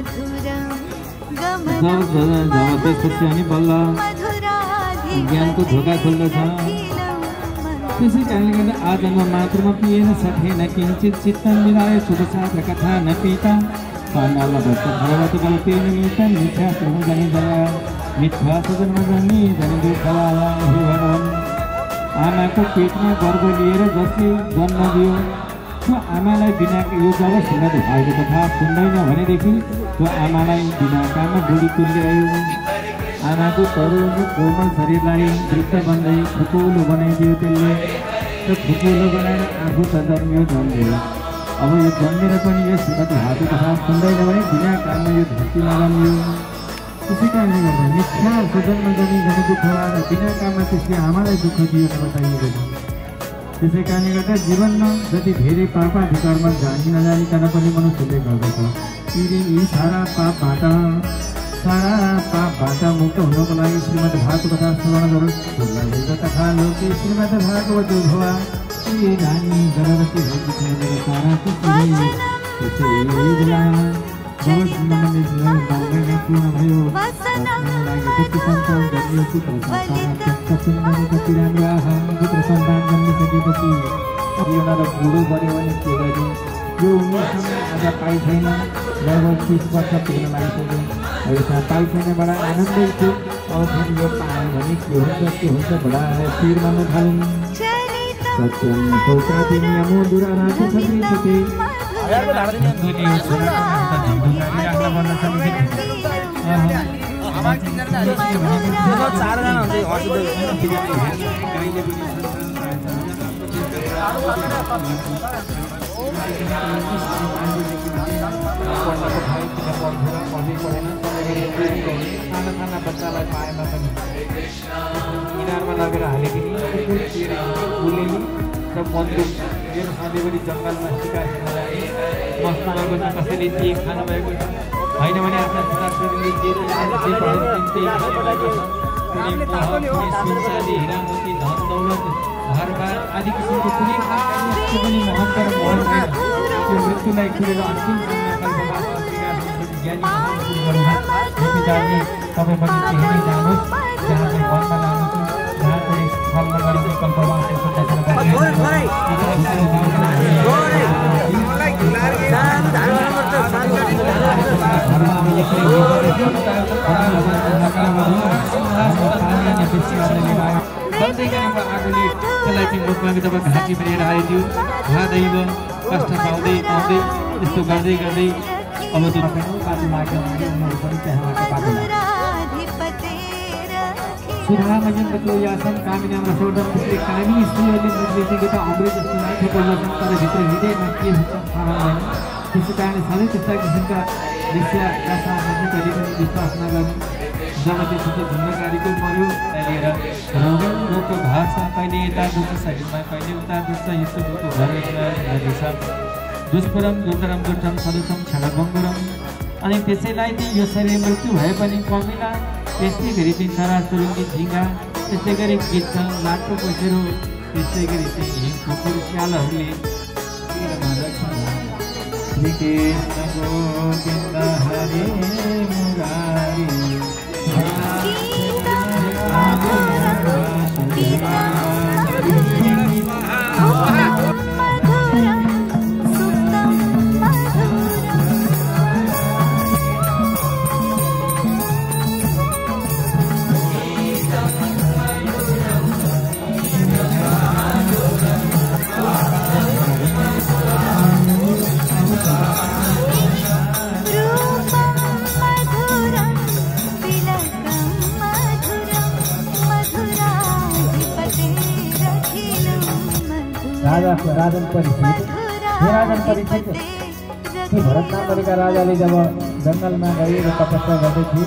जब जब त्यसपछि अनि बल्ल ज्ञानको ढोका खोल्दछ। त्यसै कारणले गर्दा आजन्म मात्रमा पिएन सकेन किञ्चित चित्तन मिलाए शुभशास्त्र कथा न पिता पाण्डाल भक्त भगवत बल पेन मिता मिथ्या श्रम जाने दया मिथ्या सजन जाने जाने दुःखलाला हे भगवान। आमाको पेटमा गर्भ लिएर जसले जन्म दियो त्यो आमालाई बिना यो जब श्रीमद् भागवत कथा सुन्दैन भनेदेखि त्यो आमालाई बिना काममा बुढी तुल्यायो। आमाको तरुण कोमल शरीरलाई वृद्ध बन्दै फुकोलो बनाइदियो त्यसले। त्यो फुकोलो बनाएर आफू त जन्मियो जन्मियो। अब यो जन्मेर पनि यो श्रीमद् भागवत कथा सुन्दैन भने बिना काममा यो धरतीमा जन्मियो। त्यसै कारणले गर्दा मिथ्या सजन नजानी जाने दुःख आएर बिना काममा त्यसले आमालाई दुःख दियो बताइएको छ। त्यसै कारणले गर्दा जीवनमा जति धेरै पापाधिकर्म जानी नजानिकन पनि मनुष्यले गर्दछ। यी सारा पापबाट सारा पापबाट मुक्त हुनको लागि श्रीमद् भागवत कथा श्रवण गरोस्। कथा लोके श्रीमद् भागवत भवा ये नानी गर्भवती भएकी छ मेरो सारा त्यसै बेला बहुत मनले बाउले पूर्ण भयो। लागि जति सन्तान जन्मियो पुत्र सन्तान अत्यन्त सुन्दर कति राम्रो आहा पुत्र सन्तान जन्मिसकेपछि यो नर बुढो बन्यो भने के गर्ने। यो उमेरसम्म आज पाइ छैन। लगभग तिस वर्ष पुग्न लागिसक्यो। अहिलेसम्म पाइ छैनबाट आनन्दै थियो। अब फेरि यो पाएँ भने के हुन्छ के हुन्छ बडा शिर मान्नु थालौँ। सत्यम सौकाति नियमो दुराराति सकृतते खाना बच्चालाई पाएमा पनि किनारमा लगेर हालेदेखि बोलेली र बन्दुक मेरो सधैँभरि जङ्गलमा सिकार खेल्न जाने बस्न गएको छ। कसैले के खानुभएको छ होइन भने आफ्ना छोराछोरीले के सुनसादी हिरामती धन दौलत घरबार आदि किसिमको कुनै पनि महत्त्व र महल छैन। त्यो मृत्युलाई खुलेर अन्तिमसम्म ज्ञानी पिताले तपाईँ पनि त्यही नै जानुहोस् जहाँ चाहिँ वनमा लानुहोस् जहाँ कुनै फल नगरी कल्पमा आगोले त्यसलाई चाहिँ मुखमा तपाईँ घाँटी मिलेर आइदियो। खाँदैव कष्ट पाउँदै पाउँदै यस्तो गर्दै गर्दै अब त्यो बाटो लाग्यो भने उनीहरू पनि त्यहाँबाट बाटो लाग्यो। सुधामजनको यासन कामिनामा सोडम त्यसले कामिनी स्त्रीहरूले निर्देशित त अमृत जस्तो माथि बोल्छन् तर भित्र हृदयमा के हुन्छ थाहा हुँदैन। त्यसै कारणले सधैँ त्यस्ता किसिमका दृश्यका साथमा कहिले पनि विश्वास नगर्नु। जब त्यसको झुन्डकारीको मर्यो त्यहाँनिर रोग रोगको घर छ, कहिले यता दुख्छ शरीरमा कहिले उता दुख्छ। यस्तो दुःखको घर गर्दैछ। दुष्परम दुर्धरम दुर्धम सदुषम क्षणभङ्गुरम अनि त्यसैलाई चाहिँ यो शरीर मृत्यु भए पनि कमिला, त्यस्तै गरी चाहिँ चरा चुरुङ्गी झिङ्गा, त्यस्तै गरी गीत छ लाटो पसेरो, त्यस्तै गरी चाहिँ हिम कुकुर स्यालहरूले श्री कृष्ण गोविन्द हरे मुरारी राजा राजन परीक्षित हे राजन परीक्षित कि भरत नामका राजाले जब जङ्गलमा गए र तपस्या गर्दै थिए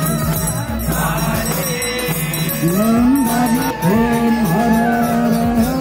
Om Hare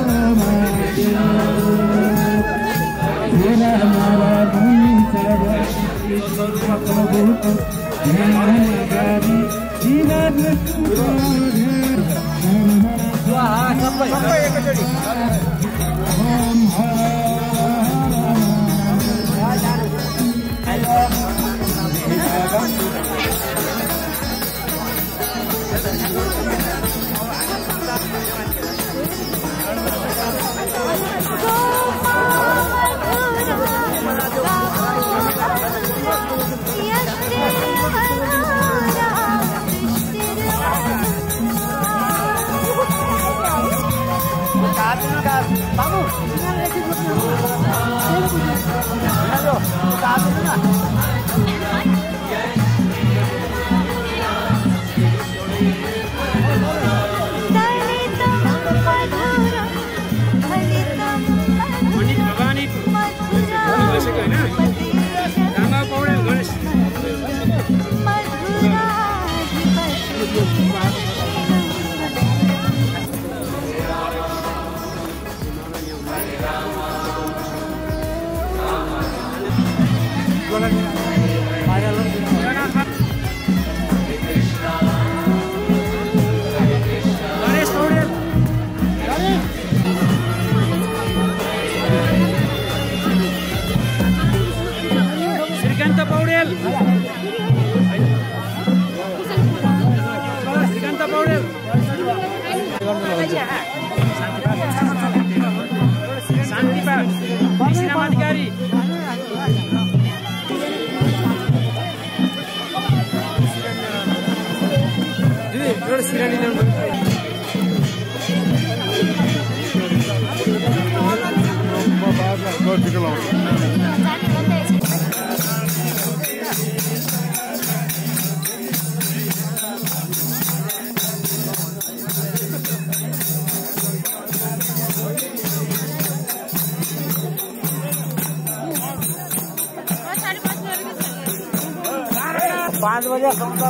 पाँच बजे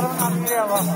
अब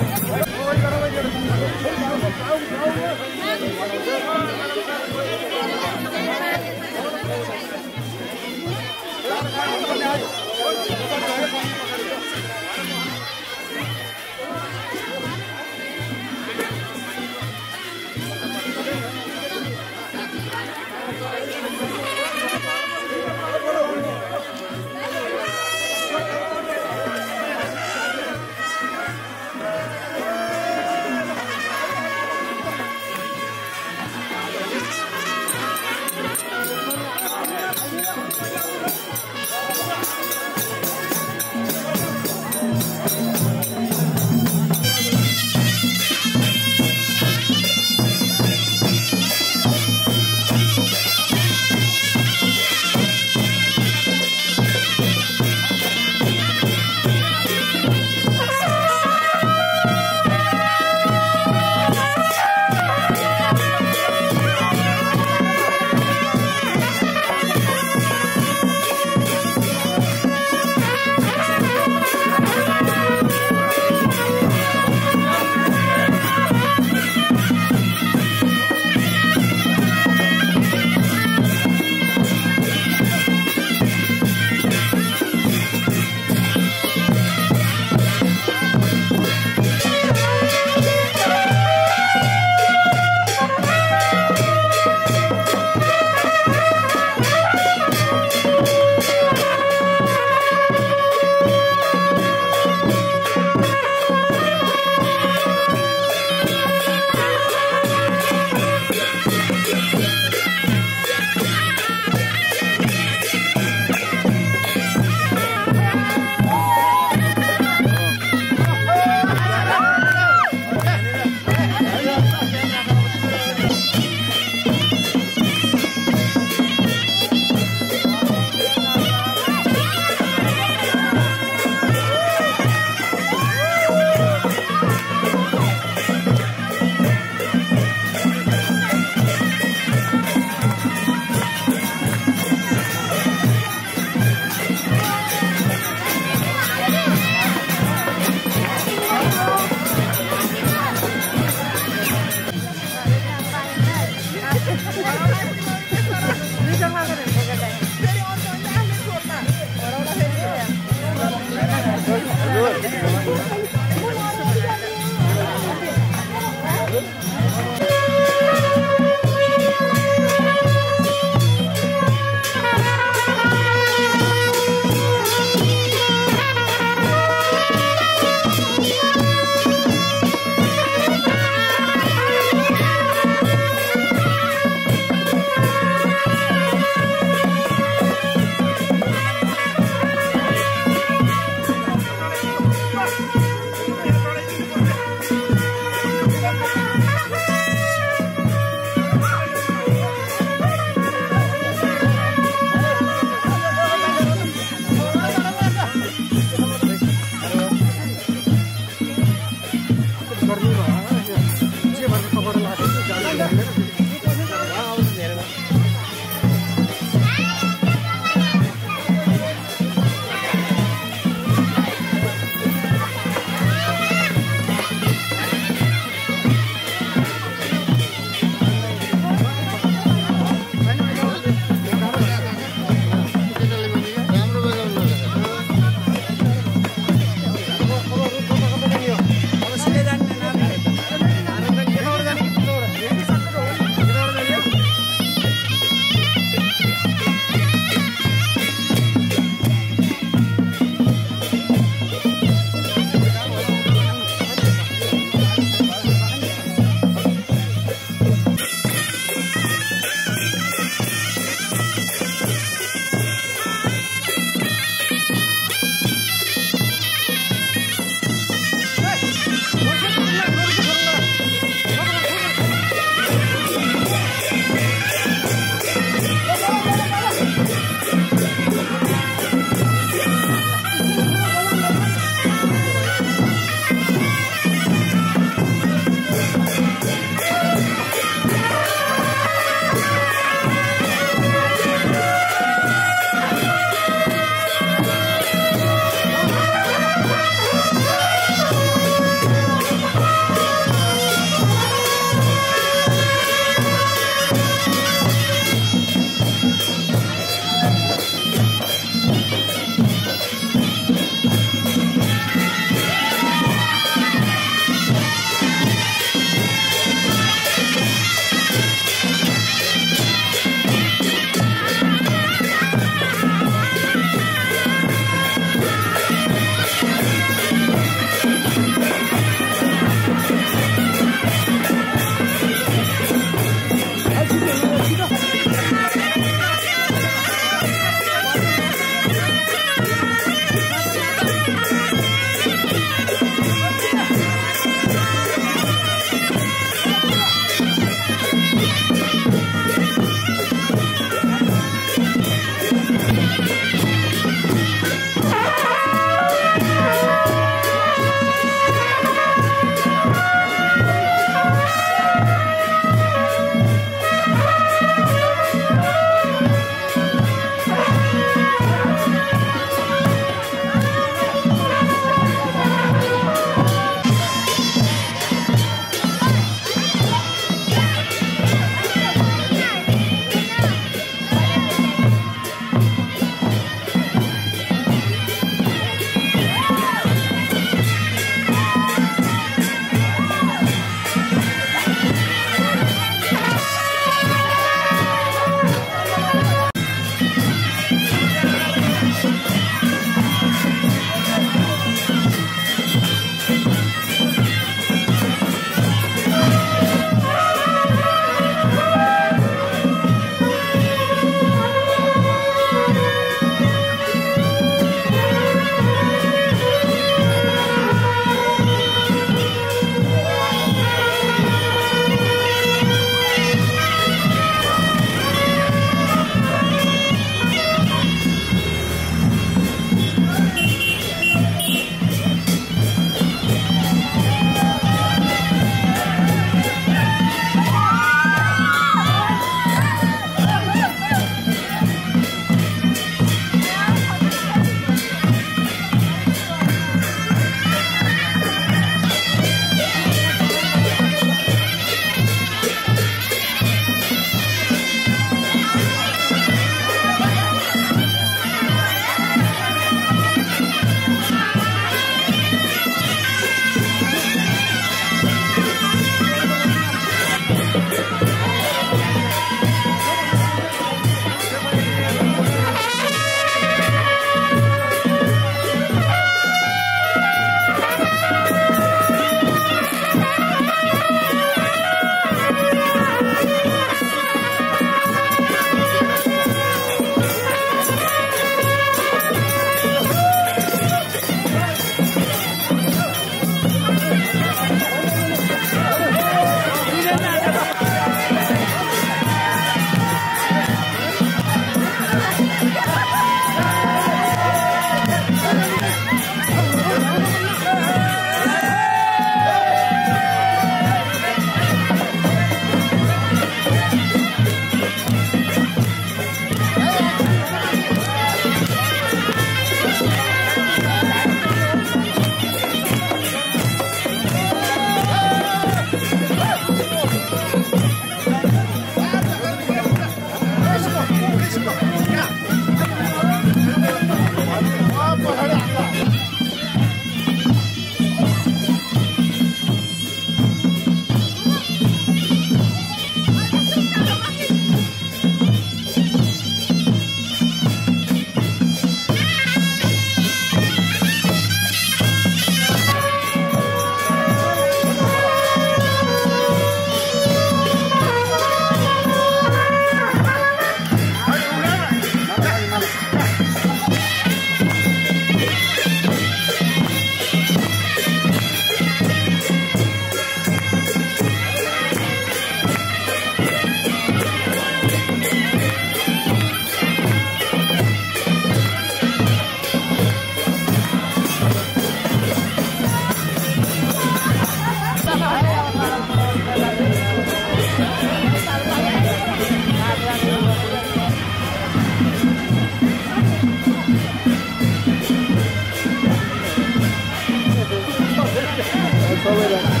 सबैलाई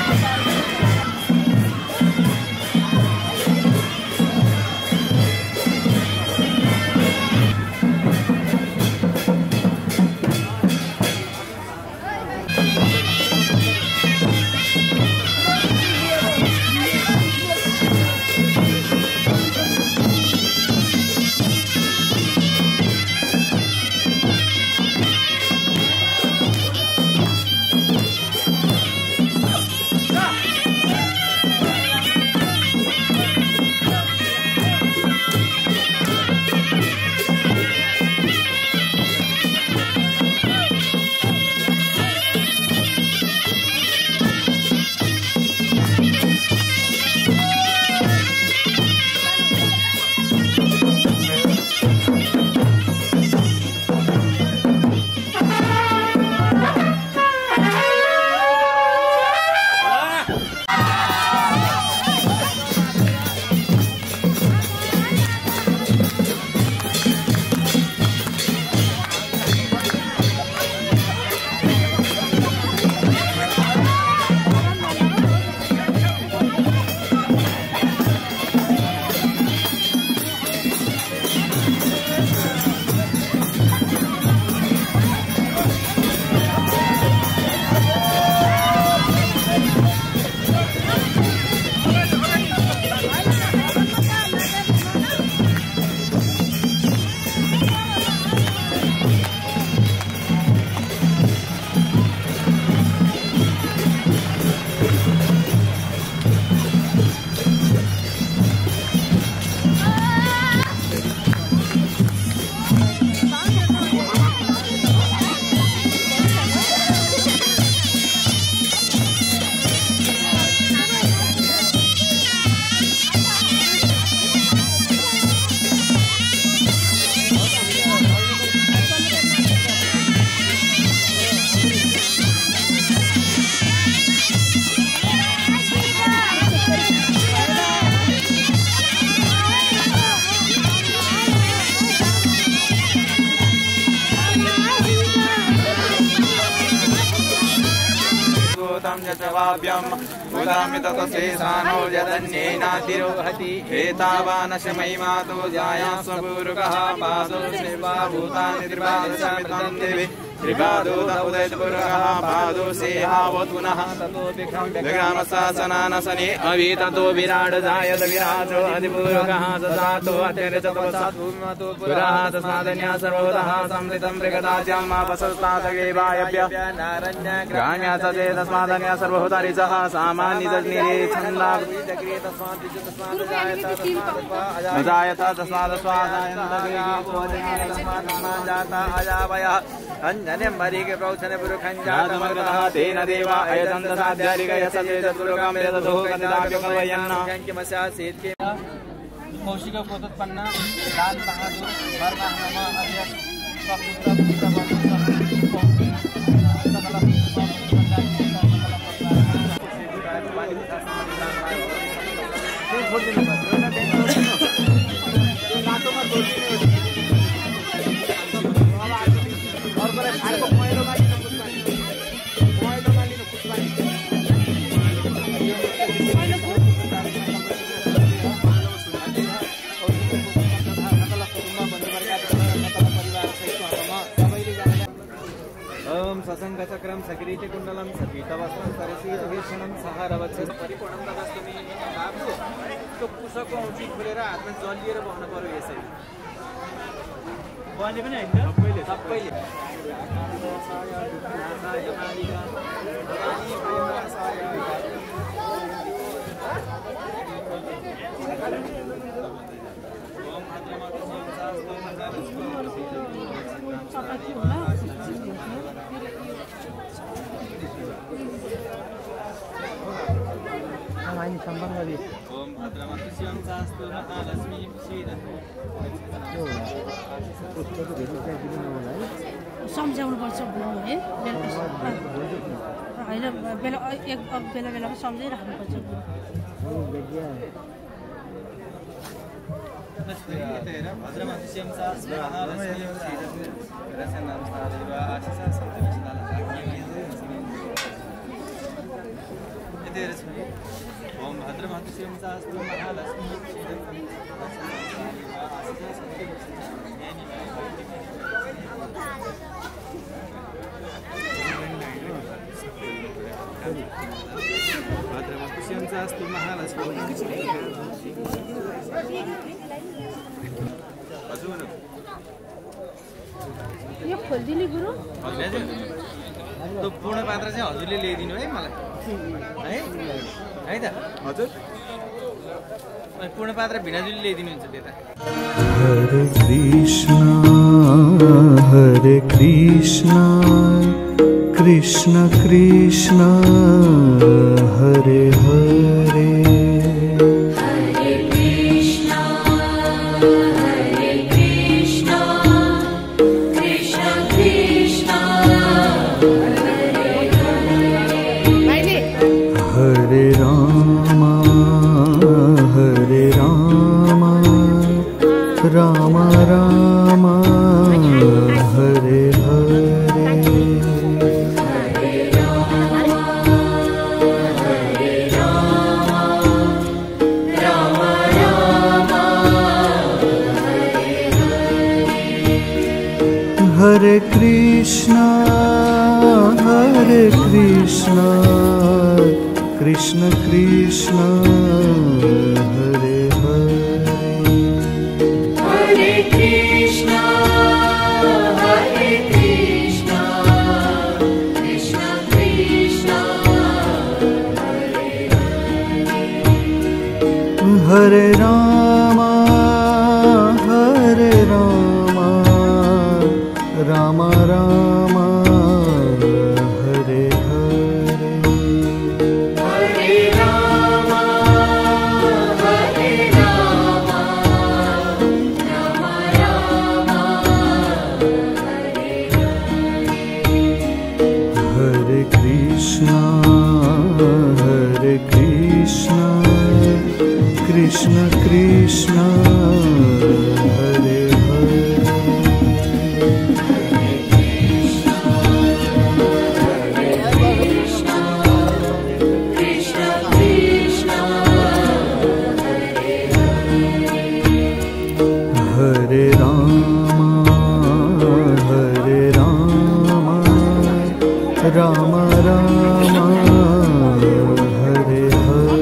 उदामिततशेषानो यदन्येनातिरोहति एतावानशमयिमातो जाया स्वपूरुकः पादो सेवा भूतानि त्रिपादशमितं देवि त्रिपादो उदयपुरुकः पादो सेहावतुनः ततो विग्रामशासनानसने अविततो विराड जायत विराजो अधिपूरुकः ददातो अतिरचतवसात्भूमिमतो पुरः तस्मादन्या सर्वतः संवृतं मृगदाज्यं मापसस्तादगे वायव्य ग्राम्या तदे तस्मादन्या सर्वभूतारिजः सामान्यजनिरे छन्दा जायत तस्माद स्वादायन्तगे जाता अजावयः अंजनं मरिके प्रौचने पुरुखञ्जातमर्गतः तेन देवा अयदन्तसाध्यारिकय सचेतपुरुकं यदधो कन्दाभ्यमवयन्न किमस्यासीत् कौशिक कोतोत्पन्न लाल बहादुर वर्मा अध्यक्ष ससंगचक्रम सकिरीति कुंडलम सपीतवस्त्रम सरसीभूषणम सहारवत्स परिपूर्णम दस्तमी बाबु त्यो पुस्तकको औँठी खोलेर हातमा जलिएर बस्न पर्यो यसरी बने पनि हैन सबैले सबैले ओम भद्रमस्यं शास्तु महालक्ष्मी श्रीरत्न सम्झाउनु पर्छ बुढो है होइन बेला एक बेला बेलामा सम्झाइराख्नु पर्छ भद्रमस्यं शास्तु महालक्ष्मी श्रीरत्न रसनानुसारेव आशिषा सन्तोषनाला प्रशंसास्तु महालक्ष्मी प्रशंसास्तु महालक्ष्मी यो खोलिदिने गुरु हजुर त्यो पूर्ण पात्र चाहिँ हजुरले ल्याइदिनु है मलाई है है त हजुर पूर्ण पात्र भिनाजुले ल्याइदिनुहुन्छ त्यता हरे कृष्ण हरे कृष्ण कृष्ण कृष्ण हरे हरे राम राम हरे हरे हरे कृष्ण हरे कृष्ण कृष्ण कृष्ण हरे हरे राम हरे राम राम राम हरे हरे हरे राम हरे राम राम राम हरे हरे कृष्ण हरे कृष्ण कृष्ण कृष्ण हरे हरे हरे राम हरे राम राम राम हरे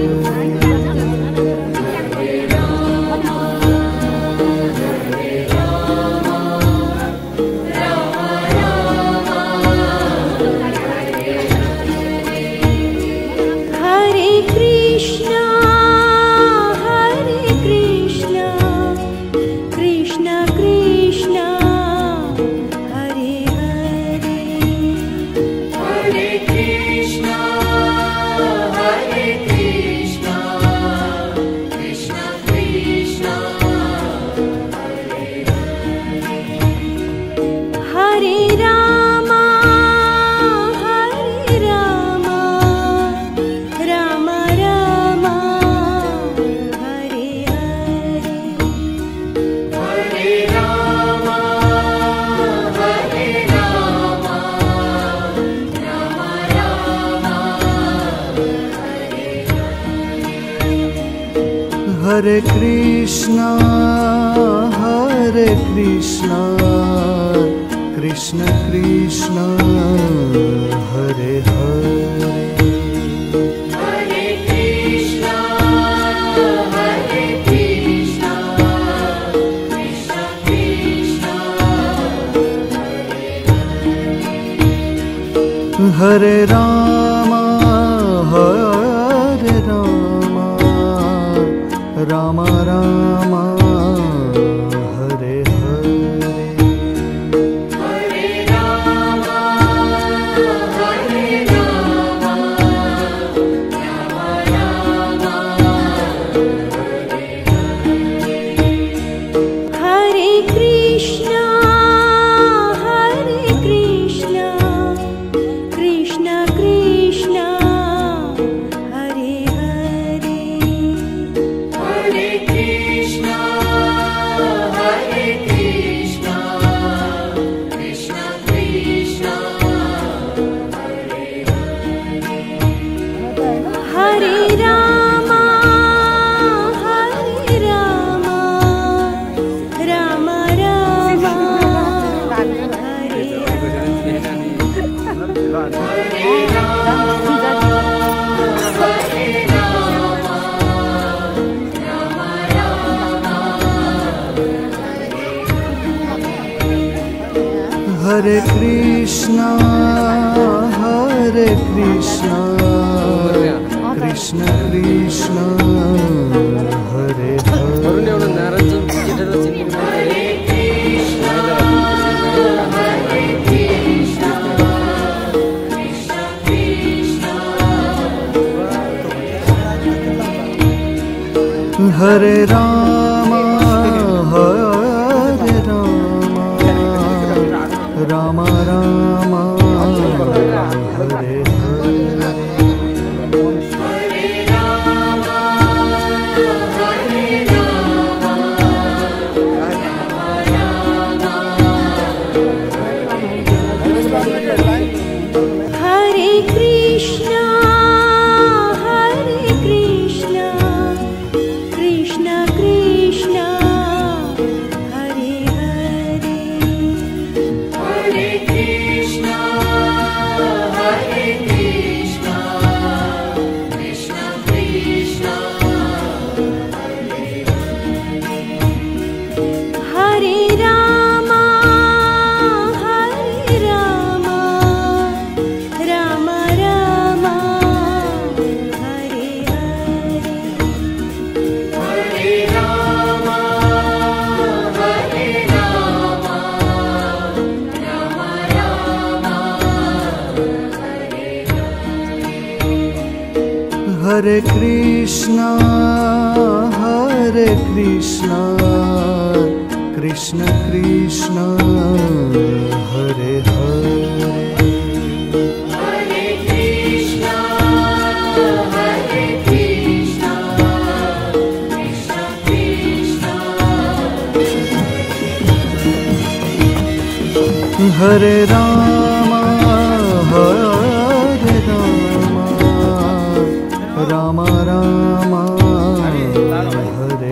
हरे कृष्ण हरे कृष्ण कृष्ण कृष्ण हरे हरे हरे कृष्ण हरे कृष्ण कृष्ण कृष्ण हरे राम हरे राम राम राम हरे हरे हरे राम हरे राम राम राम हरे कृष्ण हरे Krishna Krishna Krishna Hare Hare Hare Krishna Hare Krishna, Hare Krishna, Krishna Krishna, Hare Hare Rama, Hare Rama, Rama Rama, Hare Hare Krishna, Hare Krishna, Krishna Krishna, Hare Hare. Hare Krishna, Hare Krishna, Krishna Krishna, Hare Rama, Hare Rama, Rama Rama, Hare Hare.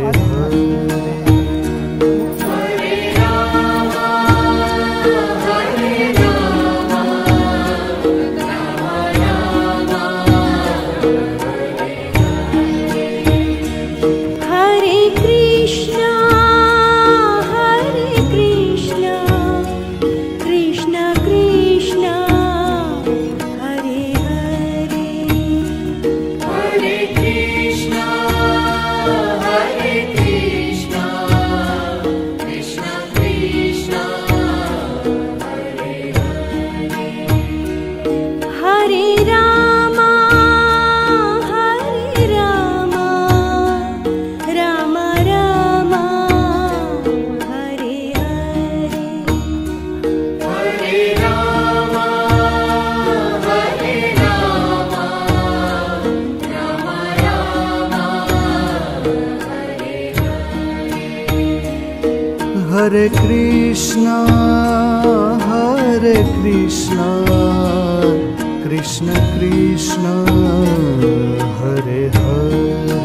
Hare Krishna, Hare Krishna, Krishna Krishna, Hare Hare.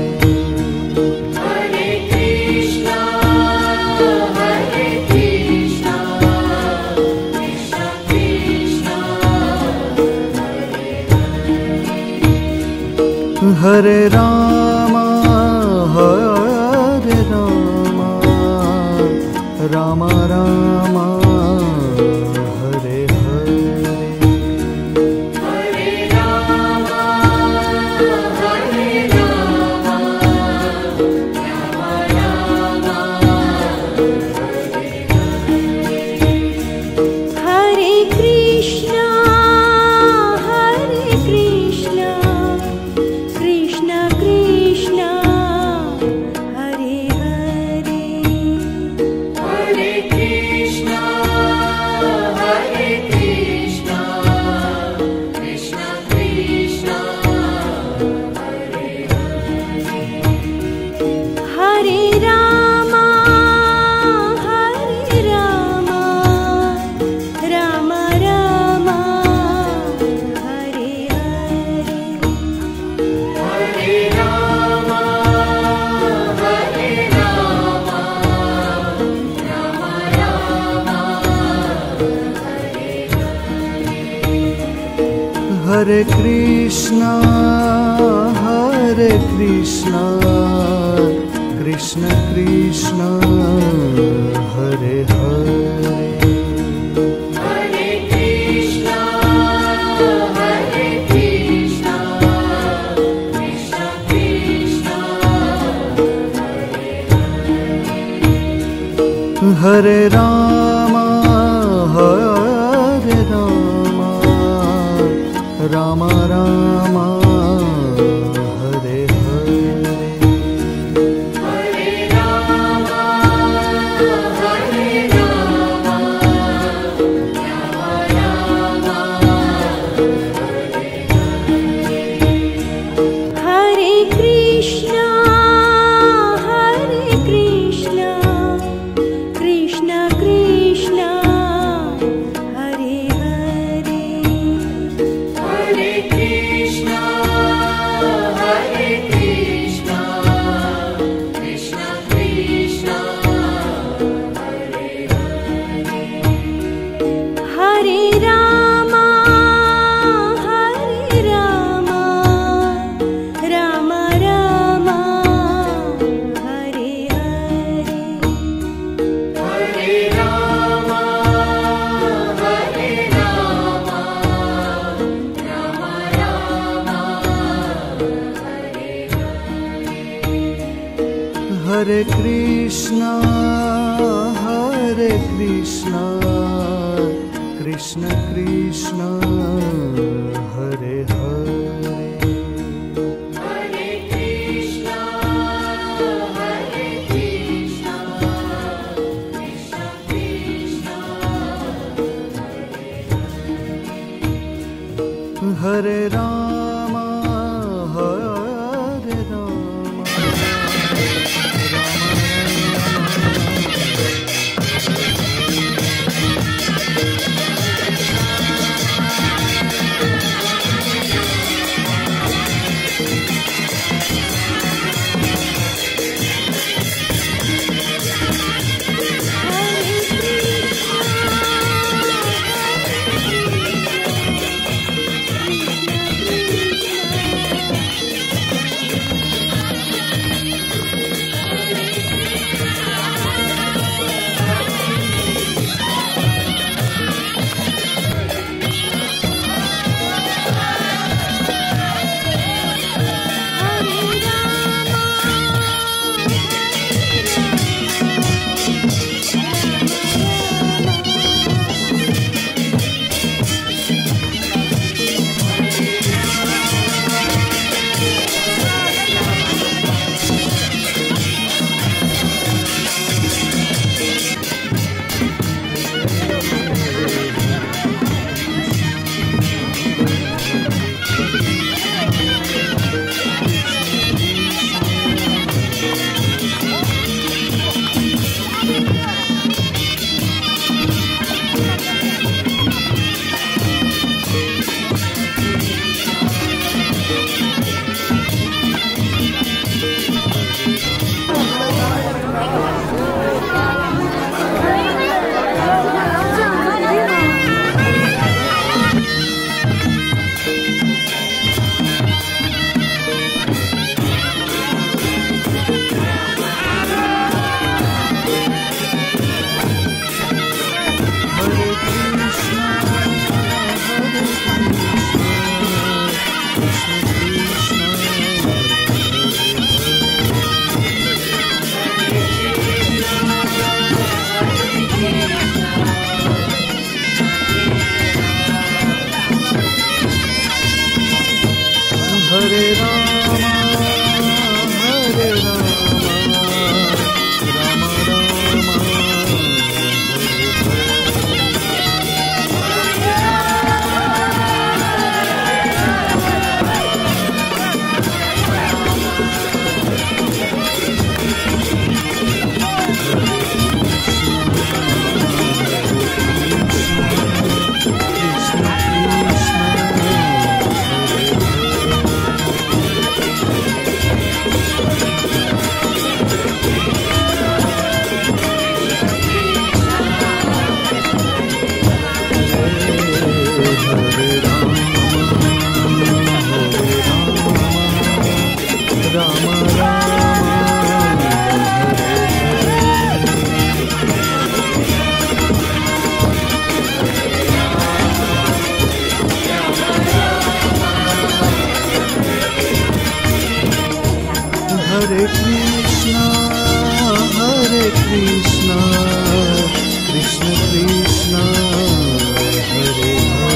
Hare Krishna, Hare Krishna, Krishna Krishna, Hare Rama, Hare Rama, Rama Rama, Hare Hare. Hare Rama, Hare Rama, Rama Rama, Hare Krishna, Hare Krishna, Krishna Krishna, Hare Hare. Hare Krishna, Hare Krishna, Krishna Krishna, Hare Rama, Hare Rama, Rama Rama, Hare Hare. Hare Rama, Hare Rama, Rama Rama, Hare Krishna, Hare Krishna, Krishna Krishna, Hare Hare. Hare Krishna, Hare Krishna, Krishna Krishna, Hare Rama, Hare Rama, Rama Rama, Hare Hare. Hare Rama, Hare Rama, Rama Rama, Hare Krishna, Hare Krishna, Krishna Krishna, Hare Hare. Hare Krishna, Hare Krishna, Krishna Krishna, Hare Hare Rama, Hare Rama, Rama Rama, Hare Hare. Hare Rama, Hare Rama, Rama Rama, Hare Krishna, Hare Krishna, Krishna Krishna, Hare Hare. Hare Krishna, Hare Krishna, Krishna Krishna, Hare Rama, Hare Rama, Hare Krishna, Hare Krishna, Krishna Krishna, Hare Krishna, Hare Krishna, Krishna Krishna, Hare Hare.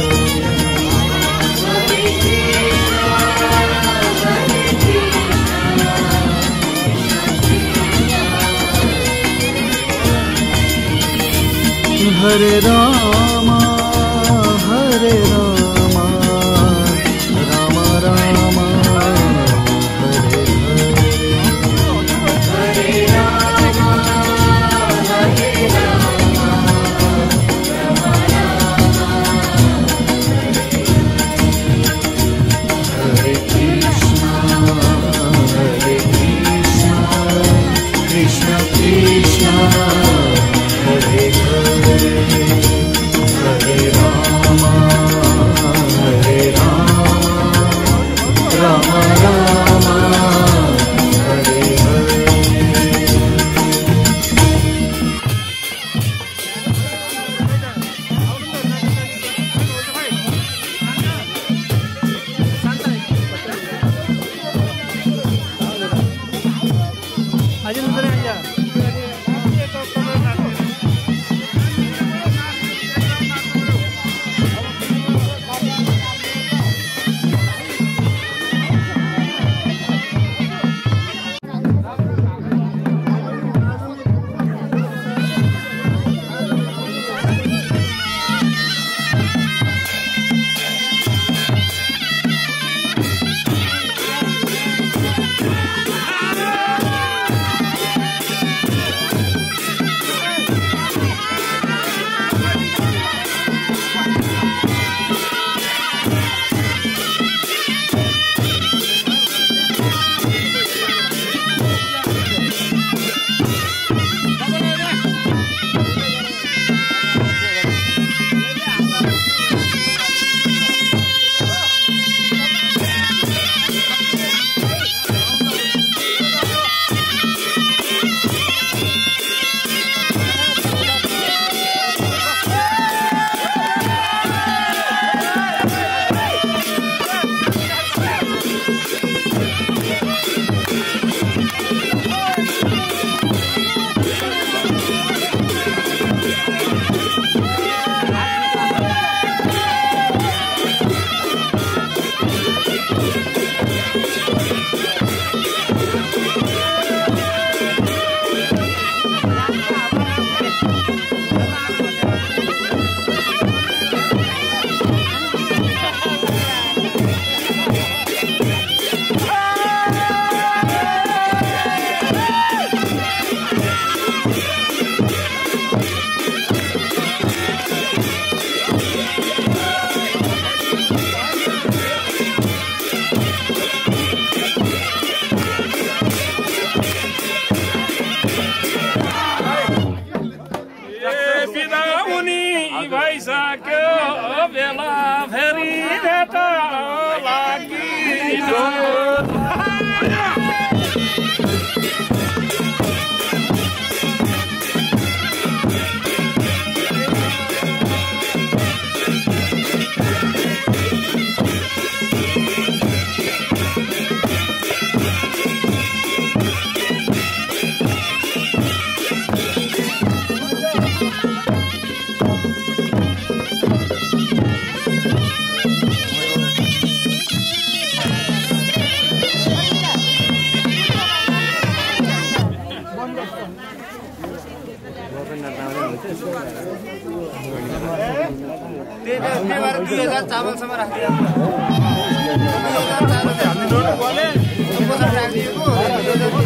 Hare Rama, Hare Rama, Rama Rama, Hare Hare. Hare Rama, Hare Rama, Rama Rama, Hare Krishna, Hare Krishna, Krishna Krishna, Hare Hare. Hare Rama, Hare Rama, Rama Rama, Hare Hare. चावलसम्म राखिदियो हामी note बोले कसरी राखिदिएको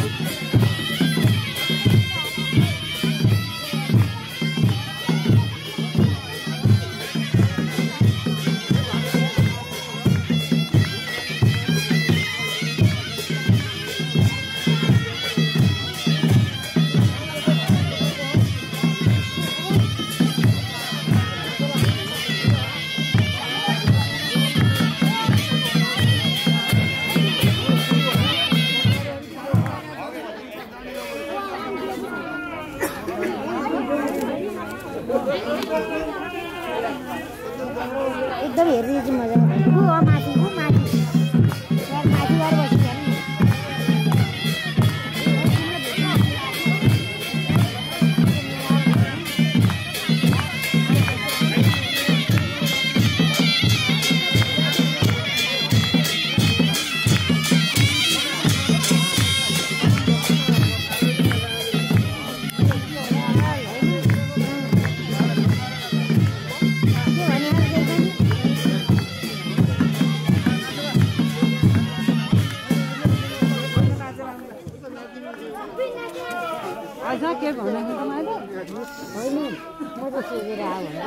एकदम हेर्ने चाहिँ मजा आउँछ हो माथि हो माथि यार माथि गएर बसिन्छ नि सोचेर आयो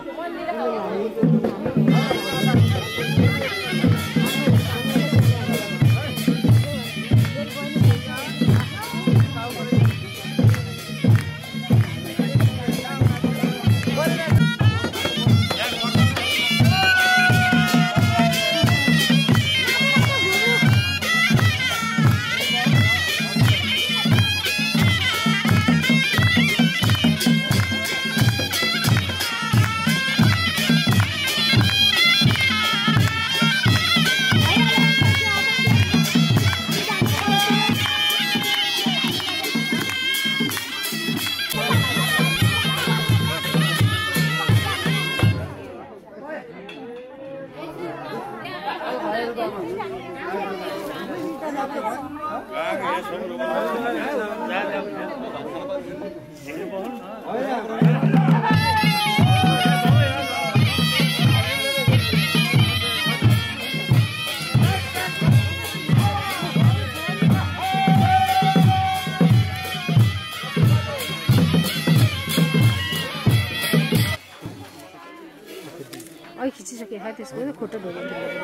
अहिले खिचिसके है त्यसको फोटो ढोल्नु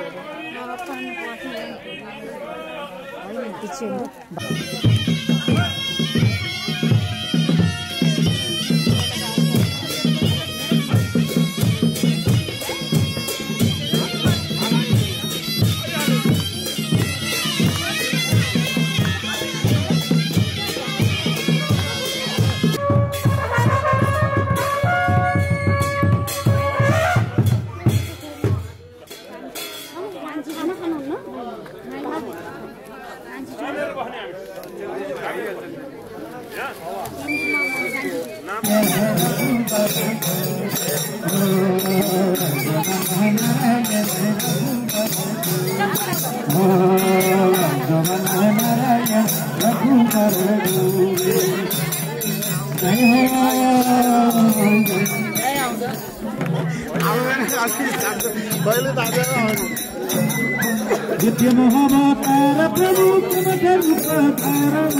नित्य महावतार प्रभु तुमके रूप धारण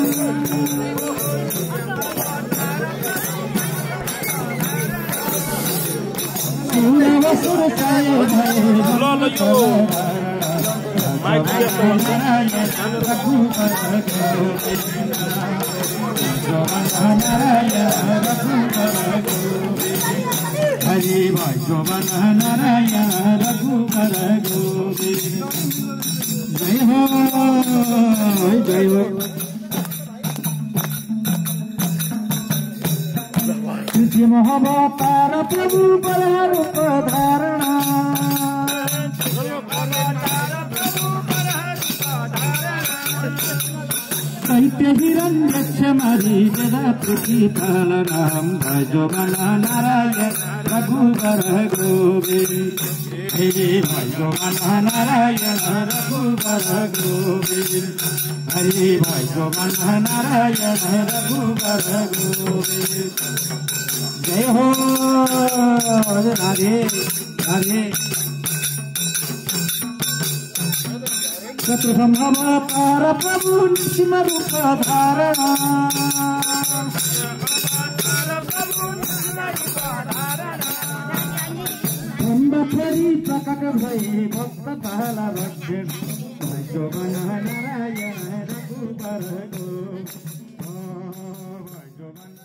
सूर्यवसुर छाय भय हरि भाई शोभन नारायण रघुवर गोविंद जय हो जय हो नित्य महावतार प्रभु बल रूप धारणा दैत्य हिरण्यक्ष मारी जदा प्रतिपाल राम भजो बला नारायण रघुवर गोविंद हे भजो बला नारायण रघुवर गोविंद हरे भजो बला नारायण रघुवर गोविंद जय हो राधे राधे शत्रु संभवतार प्रभु निसिम रूप धारणा खण्ड फेरि प्रकट भए भक्त पाला रक्षण भैजोबन नारायण रघुवर गो भैजोबन